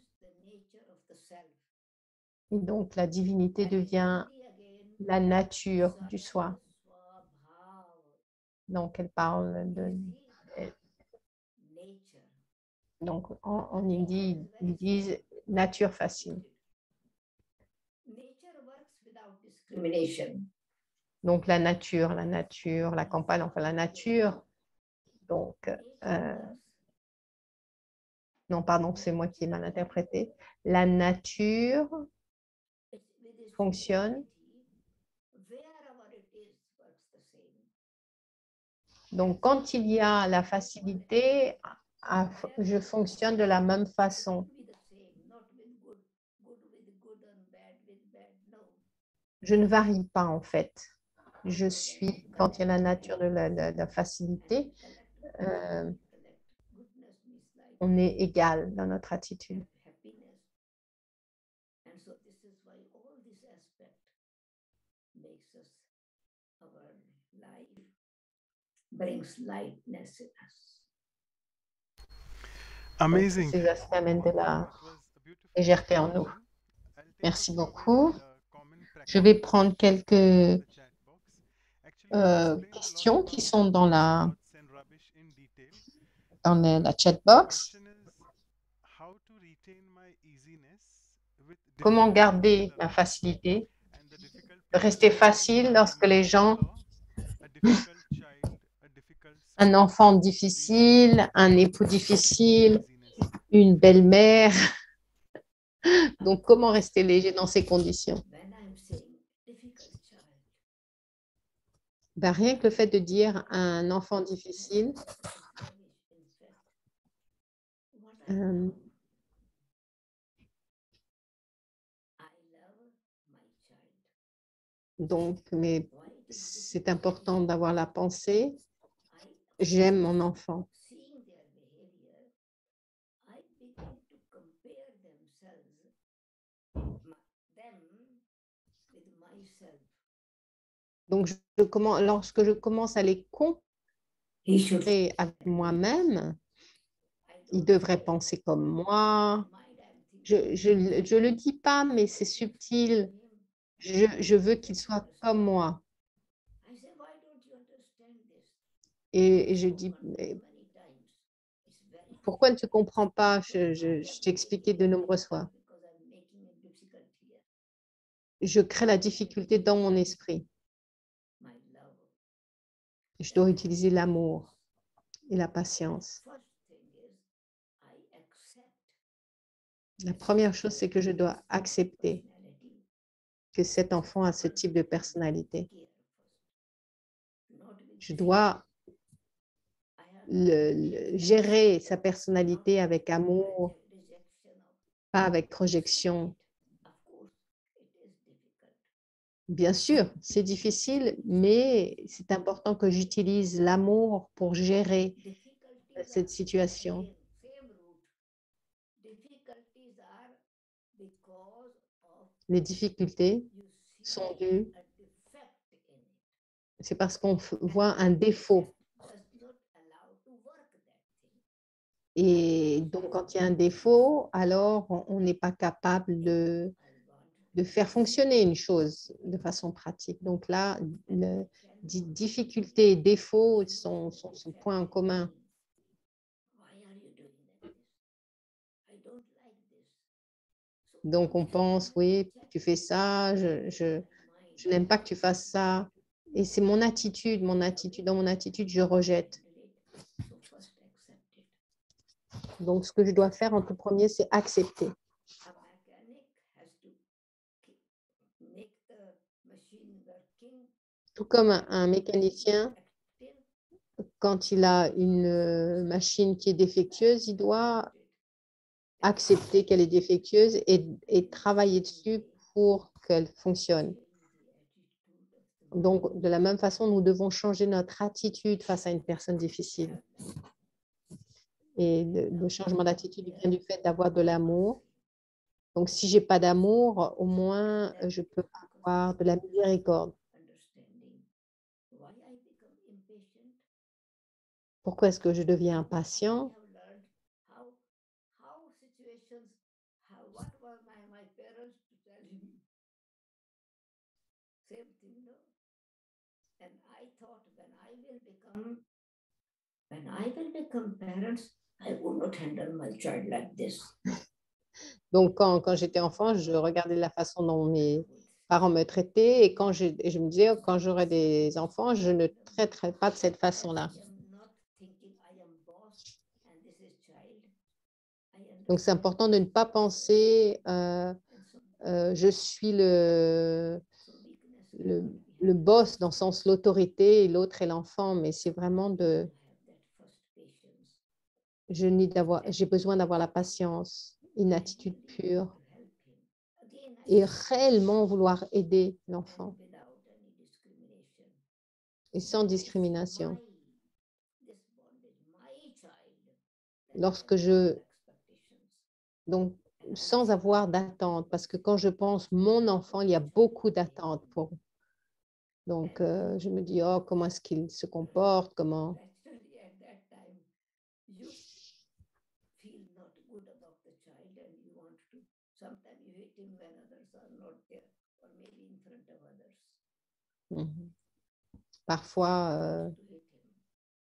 et donc la divinité devient la nature du soi. Donc, elle parle de... elle- donc, en, en hindi, ils disent nature facile. Nature works without discrimination. Donc, la nature, la nature, la campagne, enfin la nature. Donc, euh, non, pardon, c'est moi qui ai mal interprété. La nature fonctionne. Donc, quand il y a la facilité, à- je fonctionne de la même façon. Je ne varie pas, en fait. Je suis, quand il y a la nature de la, la- la facilité, euh, on est égal dans notre attitude. And so this is why all this aspect makes us, our life brings lightness in us. Donc, tous Amazing. ces aspects amènent de la It was a beautiful légèreté en nous. conclusion. I'll take Merci a few beaucoup. very, uh, common Je vais practices prendre quelques from the chat box. Actually, you euh, explained a lot questions qui about sont dans la, thoughts and rubbish in detail. dans So le- la chat the box. question is, how to retain my easiness with Comment difficult garder people ma around? facilité, And the difficult people rester are facile my lorsque les gens, mother-in-law, a difficult child, a difficult un spouse. enfant These difficile, un époux qualities difficile, easiness. une belle-mère. Donc, comment rester léger dans ces conditions? When I'm saying difficult child, Ben, rien que le fait de dire un enfant difficile, in fact, what I euh, love, I love my child. donc, mais Why it is c'est important d'avoir la pensée, I j'aime mon enfant. seeing their behavior, I begin to compare themselves, my, them with myself. Donc, je, je commence, lorsque je commence à les He should. comparer avec moi-même, I ils don't devraient say penser comme moi. mind I'm thinking. Je je, je le dis pas, mais c'est subtil. Je, je veux qu'ils soient comme moi. I say, why don't you understand this? Et, et je dis, Spoken mais many times. It's very Pourquoi ne tu comprends pas? Je, je, je t'ai expliqué de nombreuses fois. because I'm making it difficult here. Je crée la difficulté dans mon esprit. My love. Je dois utiliser l'amour et la patience. First thing is I accept La première chose, c'est que je dois accepter personality, que cet enfant a ce type de personnalité. care first. Not with Je dois I have le- le- gérer sa personnalité avec amour, rejection of pas avec projection. of course it is difficult. Bien sûr, c'est difficile, mais c'est important que j'utilise l'amour pour gérer Difficulties cette are situation. again same root. Difficulties are because of Les difficultés you sont see dues, a defect in it. c'est parce qu'on f- voit un défaut. Does not allow to work that thing. Et donc, quand il y a un défaut, alors on on n'est pas capable de, I want de faire fonctionner une chose de façon pratique. Donc là, le, di- difficultés et défauts sont, sont, sont points en commun. why are you doing like this? I don't like this. So Donc, on pense, oui, tu fais ça, je, je, je n'aime pas que tu fasses ça. Et c'est mon attitude, mon attitude, dans mon attitude, je rejette. So first accept it. Donc, ce que je dois faire en tout premier, c'est accepter. A mechanic has to ki- make the machine working Tout comme un, un mécanicien, active. quand il a une euh, machine qui est défectueuse, il doit accepter qu'elle est défectueuse et, et travailler dessus pour qu'elle fonctionne. Donc, de la même façon, nous devons changer notre attitude face à une personne difficile. Et le, le changement d'attitude vient du fait d'avoir de l'amour. Donc, si j'ai pas d'amour, au moins, je peux avoir de la miséricorde. Understanding why I become impatient. Pourquoi est-ce que je deviens I impatient? have learned how how situations how what were my, my parents to tell me. Same thing, no? And I thought when I will become when I will become parents, I would not handle my child like this. Donc, quand, quand j'étais enfant, je regardais la façon dont mes parents me traitaient et quand je, et je me disais, oh, quand j'aurai des enfants, je ne traiterai pas de cette façon-là. I am not thinking I am boss and this is child. I Donc, c'est understand. important de ne pas penser, euh, And so, euh, je suis le, so weakness le, cannot be le handled. boss dans le sens l'autorité et l'autre est l'enfant, mais c'est vraiment To de, have that first patience. je n'ai d'avoir, j'ai besoin d'avoir la patience, une attitude pure To help him. Again, I et say, réellement vouloir aider and l'enfant without any discrimination. et sans discrimination. My, this bond is my child. Then I Lorsque have je, no expectations. donc, sans avoir d'attente, parce que quand je pense mon enfant, il y a beaucoup d'attentes pour. Donc, euh, je me dis, oh, comment est-ce qu'il se comporte, comment. Naturally, at that time, you feel not good about the child and you want to. Sometimes you hate him when others are not there, or maybe in front of others. Mhm. Parfois, euh, To hate him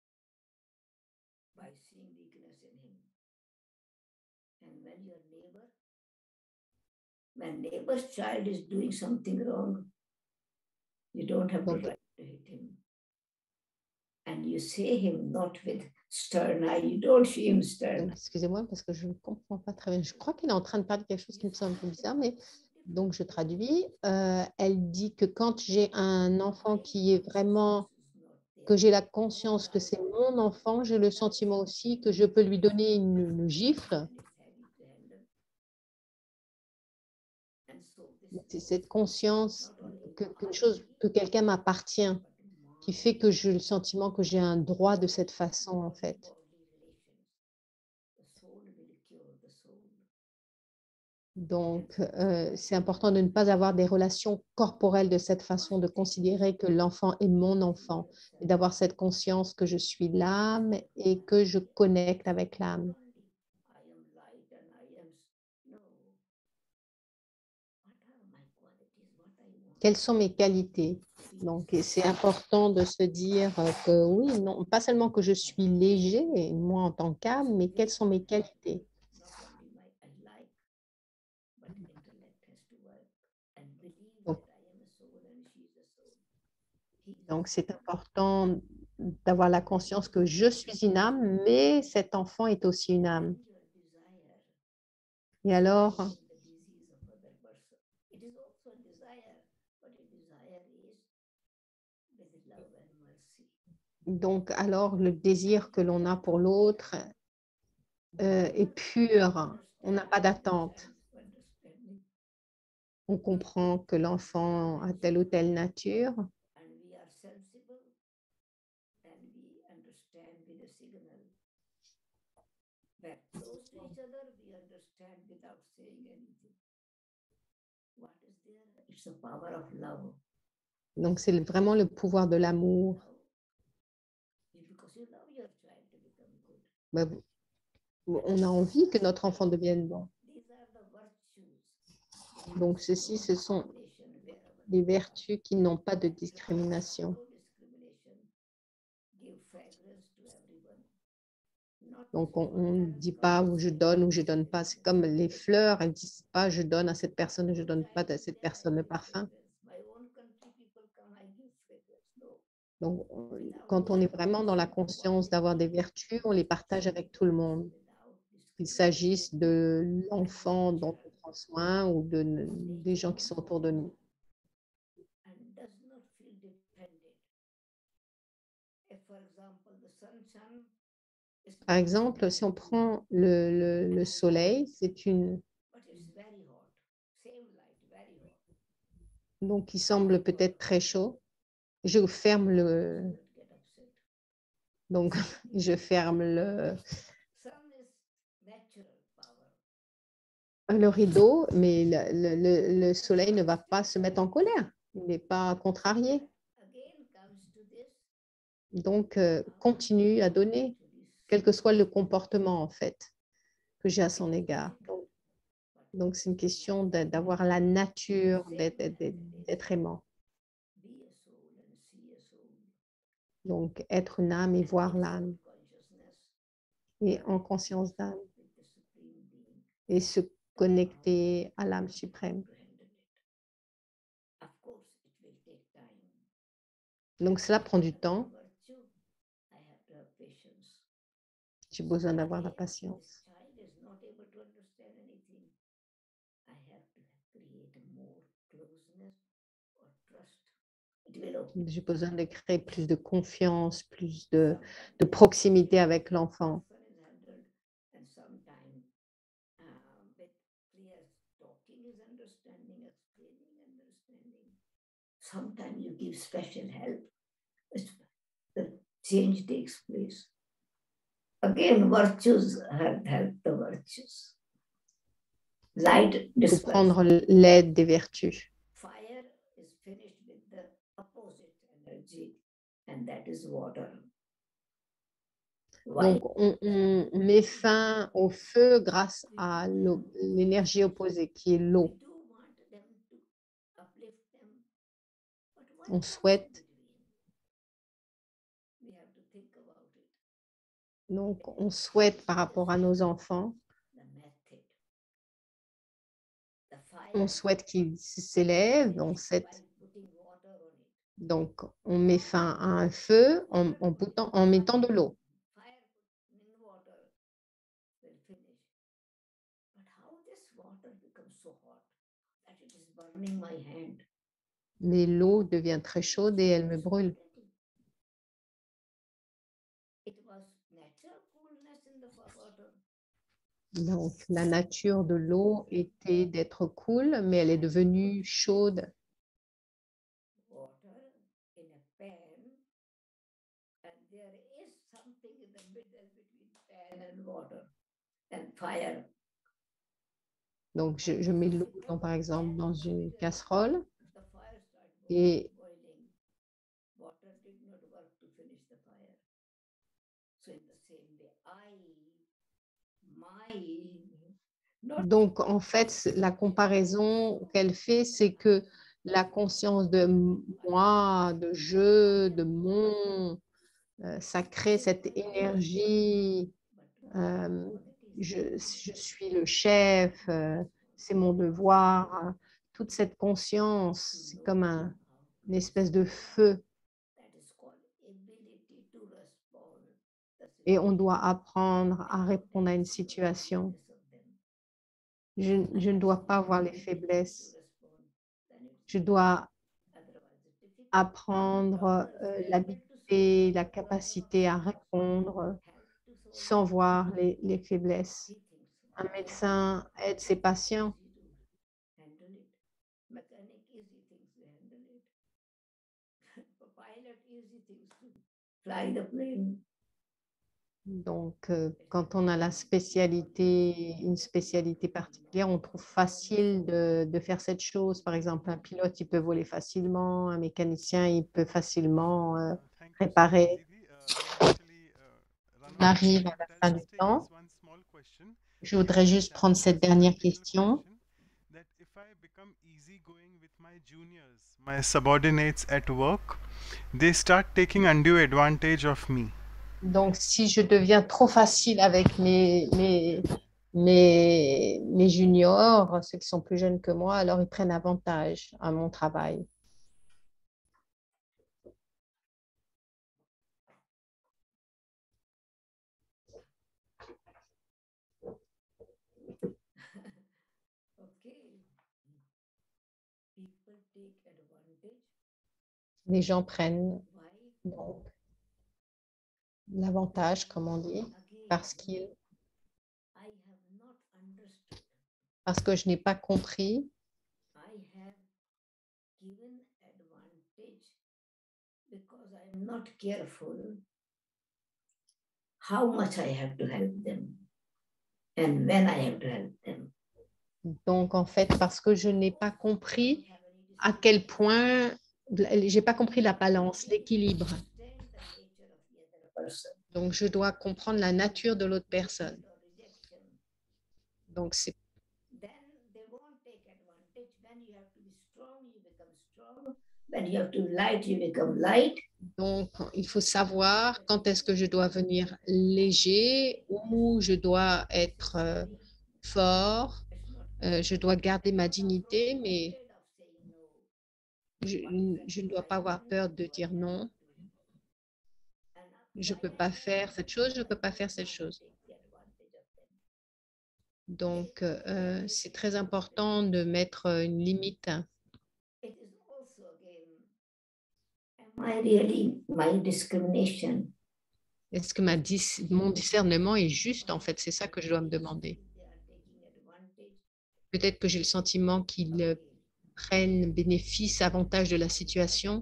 by seeing weakness in him. And when your neighbor, when neighbor's child is doing something wrong, you don't have Donc- to right to hate him. And you say him not with stern eye. You don't see him stern. donc, excusez-moi parce que je ne comprends pas très bien. Je crois qu'elle est en train de parler de quelque chose qui me semble un peu bizarre, mais donc je traduis. Euh, elle dit que quand j'ai un enfant qui est vraiment, que j'ai la conscience que c'est mon enfant, j'ai le sentiment aussi que je peux lui donner une, une gifle. C'est cette conscience que, qu'une chose, que quelqu'un m'appartient, qui fait que j'ai le sentiment que j'ai un droit de cette façon, en fait. Donc, euh, c'est important de ne pas avoir des relations corporelles de cette façon, de considérer que l'enfant est mon enfant, et d'avoir cette conscience que je suis l'âme et que je connecte avec l'âme. Quelles sont mes qualités? Donc, et c'est important de se dire euh, que oui, non, pas seulement que je suis léger, moi en tant qu'âme, mais quelles sont mes qualités. Not only my I like, but intellect has to work and believe Donc, that I am a soul and she is a soul. He is a donc, c'est soul. important d'avoir la conscience que je suis une âme, mais cet enfant est aussi une âme. And your desire Et alors, in the disease of other person. It is also a desire, but a desire is with love and mercy. donc, alors le désir que l'on a pour l'autre euh, est pur. On n'a pas d'attente. Understanding. On comprend que l'enfant a telle ou telle nature. And we are sensible and we understand with a signal. We're close to each other, we understand without saying anything. What is there? It's the power of love. Donc, c'est vraiment le pouvoir de l'amour. Love. Because you love your child to become good. Ben, on a envie que notre enfant devienne bon. These are the virtues. Donc, ceci, ce sont Discrimination wherever. des vertus qui n'ont pas de discrimination. No discrimination. Give fragrance to everyone. Not Donc, on ne dit pas où je donne ou je donne pas. C'est comme les fleurs, elles ne disent pas je donne à cette personne, je ne donne pas à cette personne le parfum. My own country people come, I give fragrance. No. Donc, on- quand on est vraiment dans la conscience d'avoir des vertus, on les partage avec tout le monde. Qu'il s'agisse de l'enfant dont on prend soin ou de, des gens qui sont autour de nous. And does not feel dependent. If, for example, the sun, sun is Par exemple, si on prend le, le- le soleil, c'est une, but it's very hot. Same light, very hot. donc il semble peut-être très chaud. Je ferme le, Don't get upset. donc je ferme le, Sun is natural power. le rideau, mais le, le- le- le soleil ne va pas se mettre en colère. Il n'est pas contrarié. Again comes to this. Donc, euh, continue à donner, quel que soit le comportement, en fait, que j'ai à son égard. Donc, donc c'est une question de- d'avoir la nature d'être d'être- d'être aimant. Be a soul and see a soul. Donc, être une âme et voir In l'âme, soul consciousness et en conscience d'âme, with the supreme being. et se connecter à l'âme suprême. Comprehended it. Of course, it will take time. Donc, cela prend du temps. Virtue, I have to have patience. J'ai besoin d'avoir la Again, patience. this child is not able to understand anything. I have to create more closeness or trust. It will open. J'ai besoin de créer plus de confiance, plus de, de proximité avec l'enfant. Son is handled, and sometime um, with clear talking is understanding, explaining understanding. Sometimes you give special help. It's- The change takes place. Again, virtues help, help the virtues. Light Il faut disperses. prendre l'aide des vertus. Fire is finished with the opposite energy, and that is water. Why? Donc, on, on met fin au feu grâce à l'eau- l'énergie opposée, qui est We l'eau. do want them to uplift them, but what On comes in souhaite, between? We have to think about it. donc, on souhaite par rapport à nos enfants, The method. The on fire souhaite qu'ils s'élèvent, on finished souhaite, by putting water on it. donc, on met fin à un feu en, en, poutant- en mettant de l'eau. Fire put in water will finish. But how this water becomes so hot that it is burning my hand? Mais l'eau devient très chaude et elle me brûle. It was natural coolness in the water. Donc, la nature de l'eau était d'être cool, mais elle est devenue chaude. Water in a pan, and there is something in the middle between pan and water and fire. Donc, je, je mets l'eau, donc, par exemple, dans une casserole The fire started et boiling. Water did not work to finish the fire. So in the same way, I, my, not donc, en fait, c- la comparaison qu'elle fait, c'est que la conscience de moi, de je, de mon, euh, ça crée cette énergie. euh, je, je suis le chef, euh, c'est mon devoir. euh, Toute cette conscience, c'est comme un, une espèce de feu. Et on doit apprendre à répondre à une situation. Je, je ne dois pas avoir les faiblesses. Je dois apprendre euh, l'habileté, la capacité à répondre sans voir les, les faiblesses. Un médecin aide ses patients. Donc, euh, quand on a la spécialité, une spécialité particulière, on trouve facile de, de faire cette chose. Par exemple, un pilote, il peut voler facilement, un mécanicien, il peut facilement euh, Uh, thank you so much, réparer. Didi. Uh, we have actually uh, run On out of arrive time, à la but I'll fin du just take temps. this one small question. Je You voudrais have just juste prendre answered cette this dernière particular question. question that if I become easygoing with my juniors, my subordinates at work, they start taking undue advantage of me. Donc, si je deviens trop facile avec mes, mes, mes, mes juniors, ceux qui sont plus jeunes que moi, alors ils prennent avantage à mon travail. Les gens prennent donc l'avantage, comme on dit, parce qu'ils, parce que je n'ai pas compris because I'm not careful how much I have to help them and when I have to help them. Donc, en fait, parce que je n'ai pas compris à quel point, j'ai pas compris la balance, l'équilibre. Donc, je dois comprendre la nature de l'autre personne. Donc, c'est Then they won't take advantage. When you have to be strong, you become strong. When you have to be light, you become light. Donc, il faut savoir quand est-ce que je dois venir léger ou je dois être euh, fort. Euh, je dois garder ma dignité, mais je, je ne dois pas avoir peur de dire non. Je ne peux pas faire cette chose, je ne peux pas faire cette chose. Donc, euh, c'est très important de mettre une limite. It is also again, am I really my discrimination? Est-ce que ma dis- mon discernement est juste, en fait? C'est ça que je dois me demander. Peut-être que j'ai le sentiment qu'ils euh, prennent bénéfice, avantage de la situation.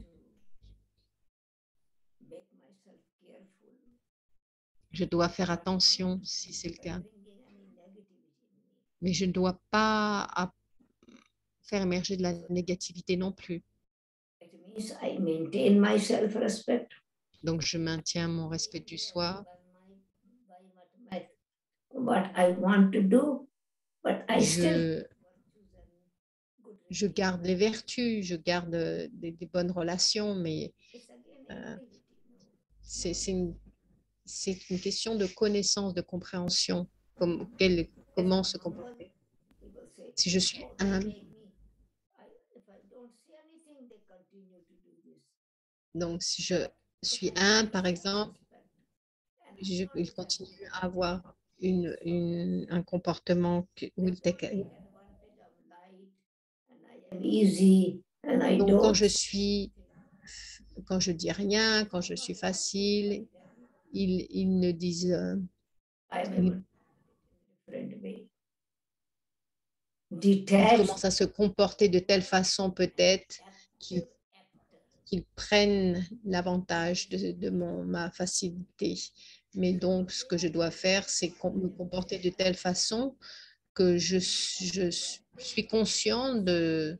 Je dois faire attention si c'est le cas. Mais je ne dois pas ap- faire émerger de la négativité non plus. It means I maintain my self-respect. Donc, je maintiens mon respect du soi. What I want to do, but I still Je, je garde les vertus, je garde euh, des, des bonnes relations, mais euh, c'est c'est une, c'est une question de connaissance, de compréhension, comme, quel- comment se comporter. Si je suis humble, donc si je suis humble, par exemple, je, il continue à avoir une, une, un comportement que- où il take- easy and I donc quand don't. je suis, quand je dis rien, quand je suis facile, ils, ils ne disent, euh, I'm ils, able to different way. ils Detached commencent à se comporter de telle façon peut-être qu'ils qu'ils prennent l'avantage de, de mon, ma facilité. Mais donc, ce que je dois faire, c'est com- me comporter de telle façon que je, je suis conscient de,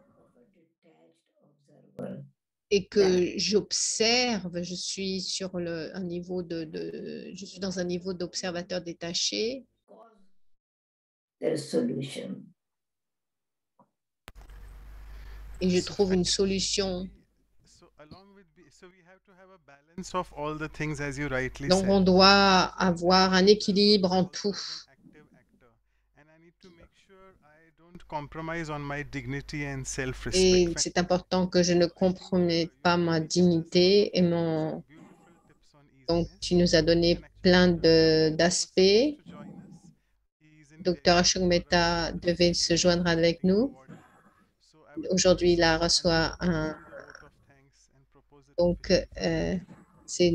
et que j'observe, je suis sur le, un niveau de, de, je suis dans un niveau d'observateur détaché. there's solution. et je So trouve une fa- solution. so along with be- so we have to have a balance of all the things as you rightly Donc, on said. doit Because as avoir an un observer, équilibre but en also tout. as an active actor. And I need to make sure I don't compromise on my dignity and self-respect. Et c'est Fantastic. important que je ne So I think uh, compromette you pas have ma really given us a lot of dignité et pointers mon... and beautiful tips on Donc, easiness. tu nous as And donné actually, plein doctor de Ashok Mehta was supposed d'aspects. to join us. He is in Docteur Delhi Ashok for a Mehta devait conference se and joindre he's avec getting an nous. award. So I would Aujourd'hui, request il a uh, reçu Anju to un... do the vote of thanks and propose it Donc, officially for euh, today. c'est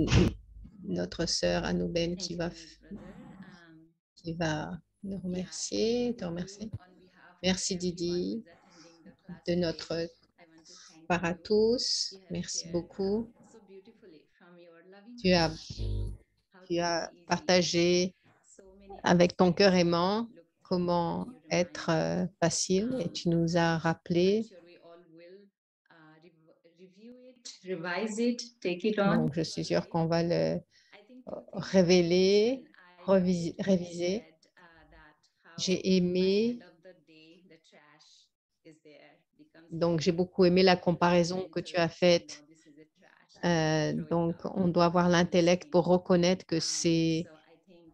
notre sœur Anoubel Thank qui you, va, Manoj brother. Um, qui va nous yeah, remercier, te thank you remercier. on behalf of Merci everyone Didi, who's attending the class de today. notre I want to thank part à you. tous. You have Merci shared beaucoup. so beautifully from your loving Tu as, heart how tu to as be easy. partagé So many avec ton cœur aspects aimant look comment you être reminded. euh, facile et Um, tu nous as I'm rappelé. sure we all will uh, rev- review it, revise it, take it on. Donc, je suis sûre qu'on va le I think two things you révéler, mentioned. I revis- loved when you réviser. said uh, that how J'ai by the aimé, end of the day the trash is there becomes donc j'ai heavy. beaucoup aimé la You have the comparaison que tu as mental, you faite. know this is a trash and Euh, throw it donc, out on doit avoir in the l'intellect pour stream. reconnaître que Um, c'est so I think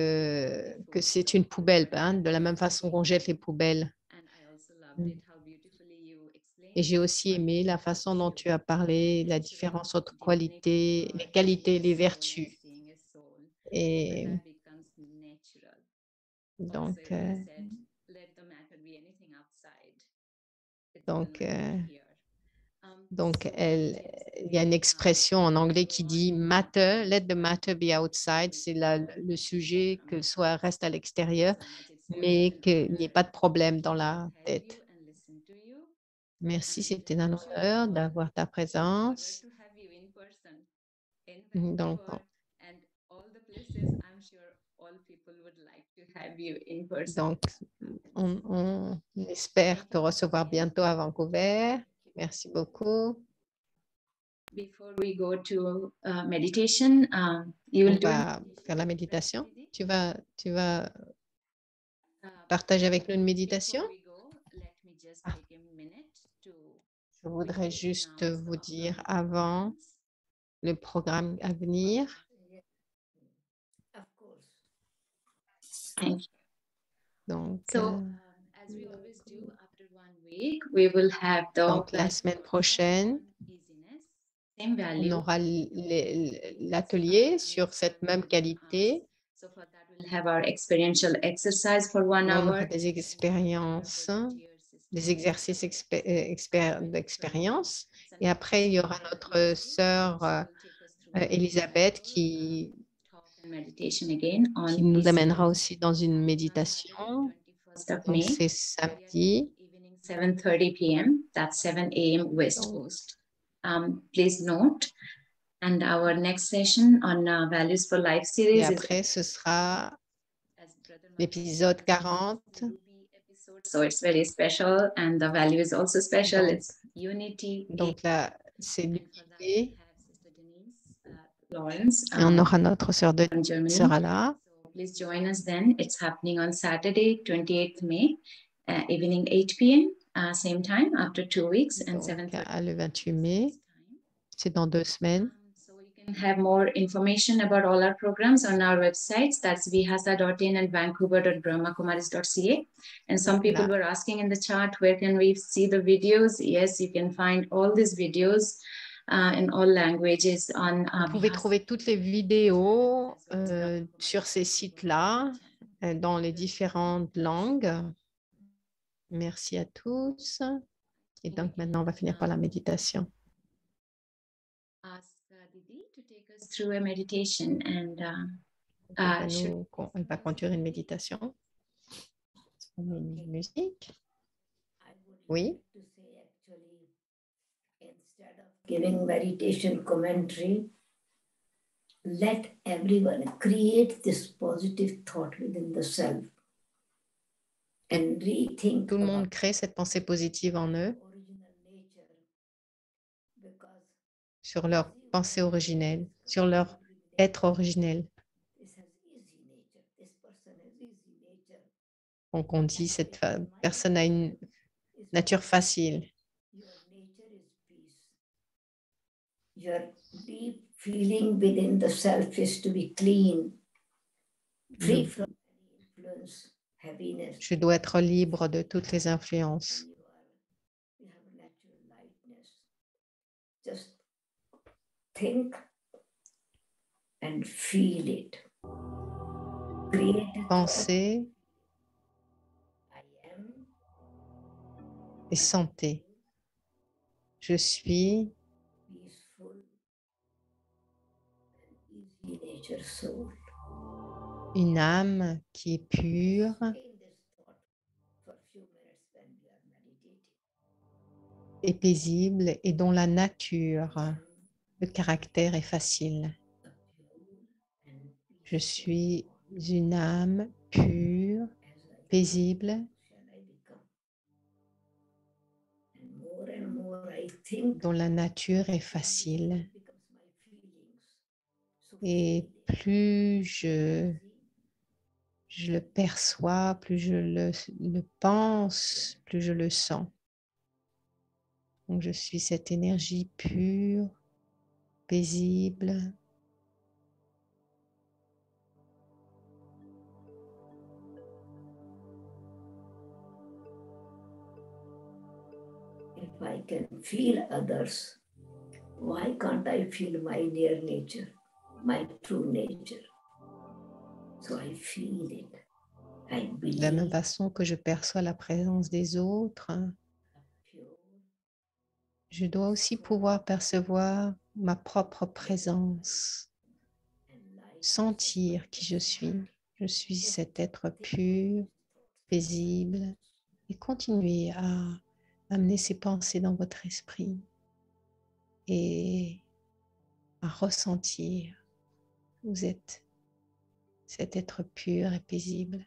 que, que beautiful c'est une poubelle, hein, de la même way façon qu'on jette les poubelles. and I also loved it how beautifully you Et explained j'ai the aussi aimé la quality façon dont tu vertue, as parlé, la natural différence entre divinity qualité, or les having qualités et a les soul and vertus. seeing a soul when Et that becomes natural. Also, donc, when euh, you said, let the matter be anything outside, it doesn't donc, matter euh, here. Um, donc so many elle, tips il y a une today. Um, expression en I anglais go qui on dit and on matter, and let the on matter be outside. and C'est la- uh, le thank you sujet from que my soit heart. reste à Thank l'extérieur, you so much. It's always mais an qu'il n'y ait honor pas de problème to dans both la have you tête. and listen to you. Merci, And c'était un I'm sure we honneur all d'avoir ta look forward présence. to have you in person in Donc, Vancouver and all the places. I'm sure all people would like to have you in person. donc on, on espère Thank te you once recevoir again. bientôt à Vancouver. Merci beaucoup. Before we go to uh, meditation, um, you On will do a va faire la meditation, méditation. right, Didi? Tu vas, tu vas Uh, partager avec nous une méditation? Before we go, let me just Ah, take a minute to je voudrais briefly juste announce the vous dire upcoming avant programs. le programme à venir. Yeah. Of course. Thank you. Donc, So, euh, um, as we always do, after one week, we will have the donc la live semaine workshop prochaine, on easiness, same on value. aura l- You l- will l'atelier start on sur cette même seven hours. qualité. So for that, we'll have our experiential exercise for one On hour. aura des expériences, des exercices expé- euh, expé- d'expérience. Et après, il y aura notre sœur euh, euh, Elisabeth qui, qui nous amènera aussi dans une méditation. Donc, c'est samedi. seven thirty p m That's seven a m West Donc, Coast. Um, please note. And our next session on uh, Values for Life et series is après, ce sera as Brother Manoj l'épisode said, quarante. it's a Ruby episode, so it's very special, and the value is also special. Donc, it's unity. donc là, c'est And for that, we l'unité. have Sister Denise uh, Lawrence Et on um, aura notre sœur de from qui Germany. sera là. So please join us then. It's happening on Saturday, twenty-eighth May, uh, evening eight p m Uh, same time after two weeks and Donc, seven thirty. à le vingt-huit mai, c'est dans deux semaines. Um, so you can have more information about all our programs on our websites. That's vihasa dot in and vancouver dot brahmakumaris dot c a. And some Donc, people là, were asking in the chat, where can we see the videos? Yes, you can find all these videos uh, in all languages on vous uh, pouvez Vihasa. trouver toutes les vidéos euh, sur ces sites-là, euh, dans les différentes langues. Merci à tous. Et donc, maintenant, on va finir par la méditation. Ask uh, Didi to take us through a meditation and uh, Elle va, uh, should nous, con- elle va conduire une méditation. On met une musique. I would Oui. like to say actually, instead of giving meditation commentary, let everyone create this positive thought within the self and rethink Tout le about monde crée cette pensée positive en eux original nature because sur leur pensée originelle, sur leur être originel. this has easy nature, this person has easy nature. Donc, on dit cette fa- personne a une nature facile. You are your deep feeling within the self is to be clean, free Le- from any influence, heaviness. Je dois être libre de toutes les influences. And you are, you have a natural lightness. Just think and feel it. Create a thought. Pensez I am et sentez. Je suis peaceful and easy nature soul. une âme qui est pure Stay in this thought for a few minutes when we are meditating. et paisible et dont la nature, I am le caractère est facile. a pure and Je peaceful suis une âme pure, as I paisible, shall I become. And more and more I think, dont la nature est it facile. becomes my feelings. So Et feel it. plus je, See? je le perçois, plus je le, le pense, plus je le sens. Donc je suis cette énergie pure, paisible, If I can feel others, why can't I feel my near nature, my true nature? So I feel it. I de la même believe façon que je perçois la présence des autres. pure Je dois aussi pouvoir percevoir ma propre présence, and light. sentir qui je suis. Je suis cet être pur, paisible, et continuer à amener ces pensées dans votre esprit et à ressentir que vous êtes cet être pur et paisible.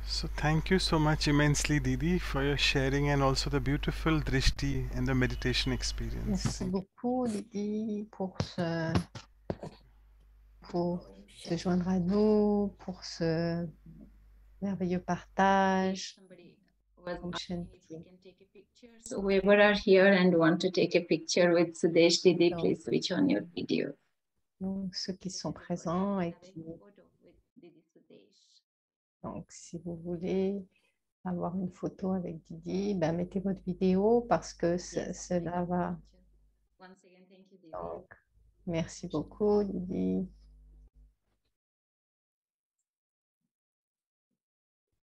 So thank you so much immensely, Didi, for your sharing and also the beautiful drishti and the meditation experience. Merci Thank you. beaucoup, Lydie, pour ce, pour se joindre à nous, pour ce merveilleux partage. Somebody was Om asking if we Shanti. can take a picture. So whoever are here and want to take a picture with Sudesh Didi, Donc, please switch on your video. donc, ceux qui sont présents et Have a qui, photo with Didi Sudesh. donc, si vous voulez avoir une photo avec Didi, ben, mettez votre vidéo parce que ce- Yes, cela take a va. picture. Once again, thank you, Didi. Donc, merci beaucoup, Didi.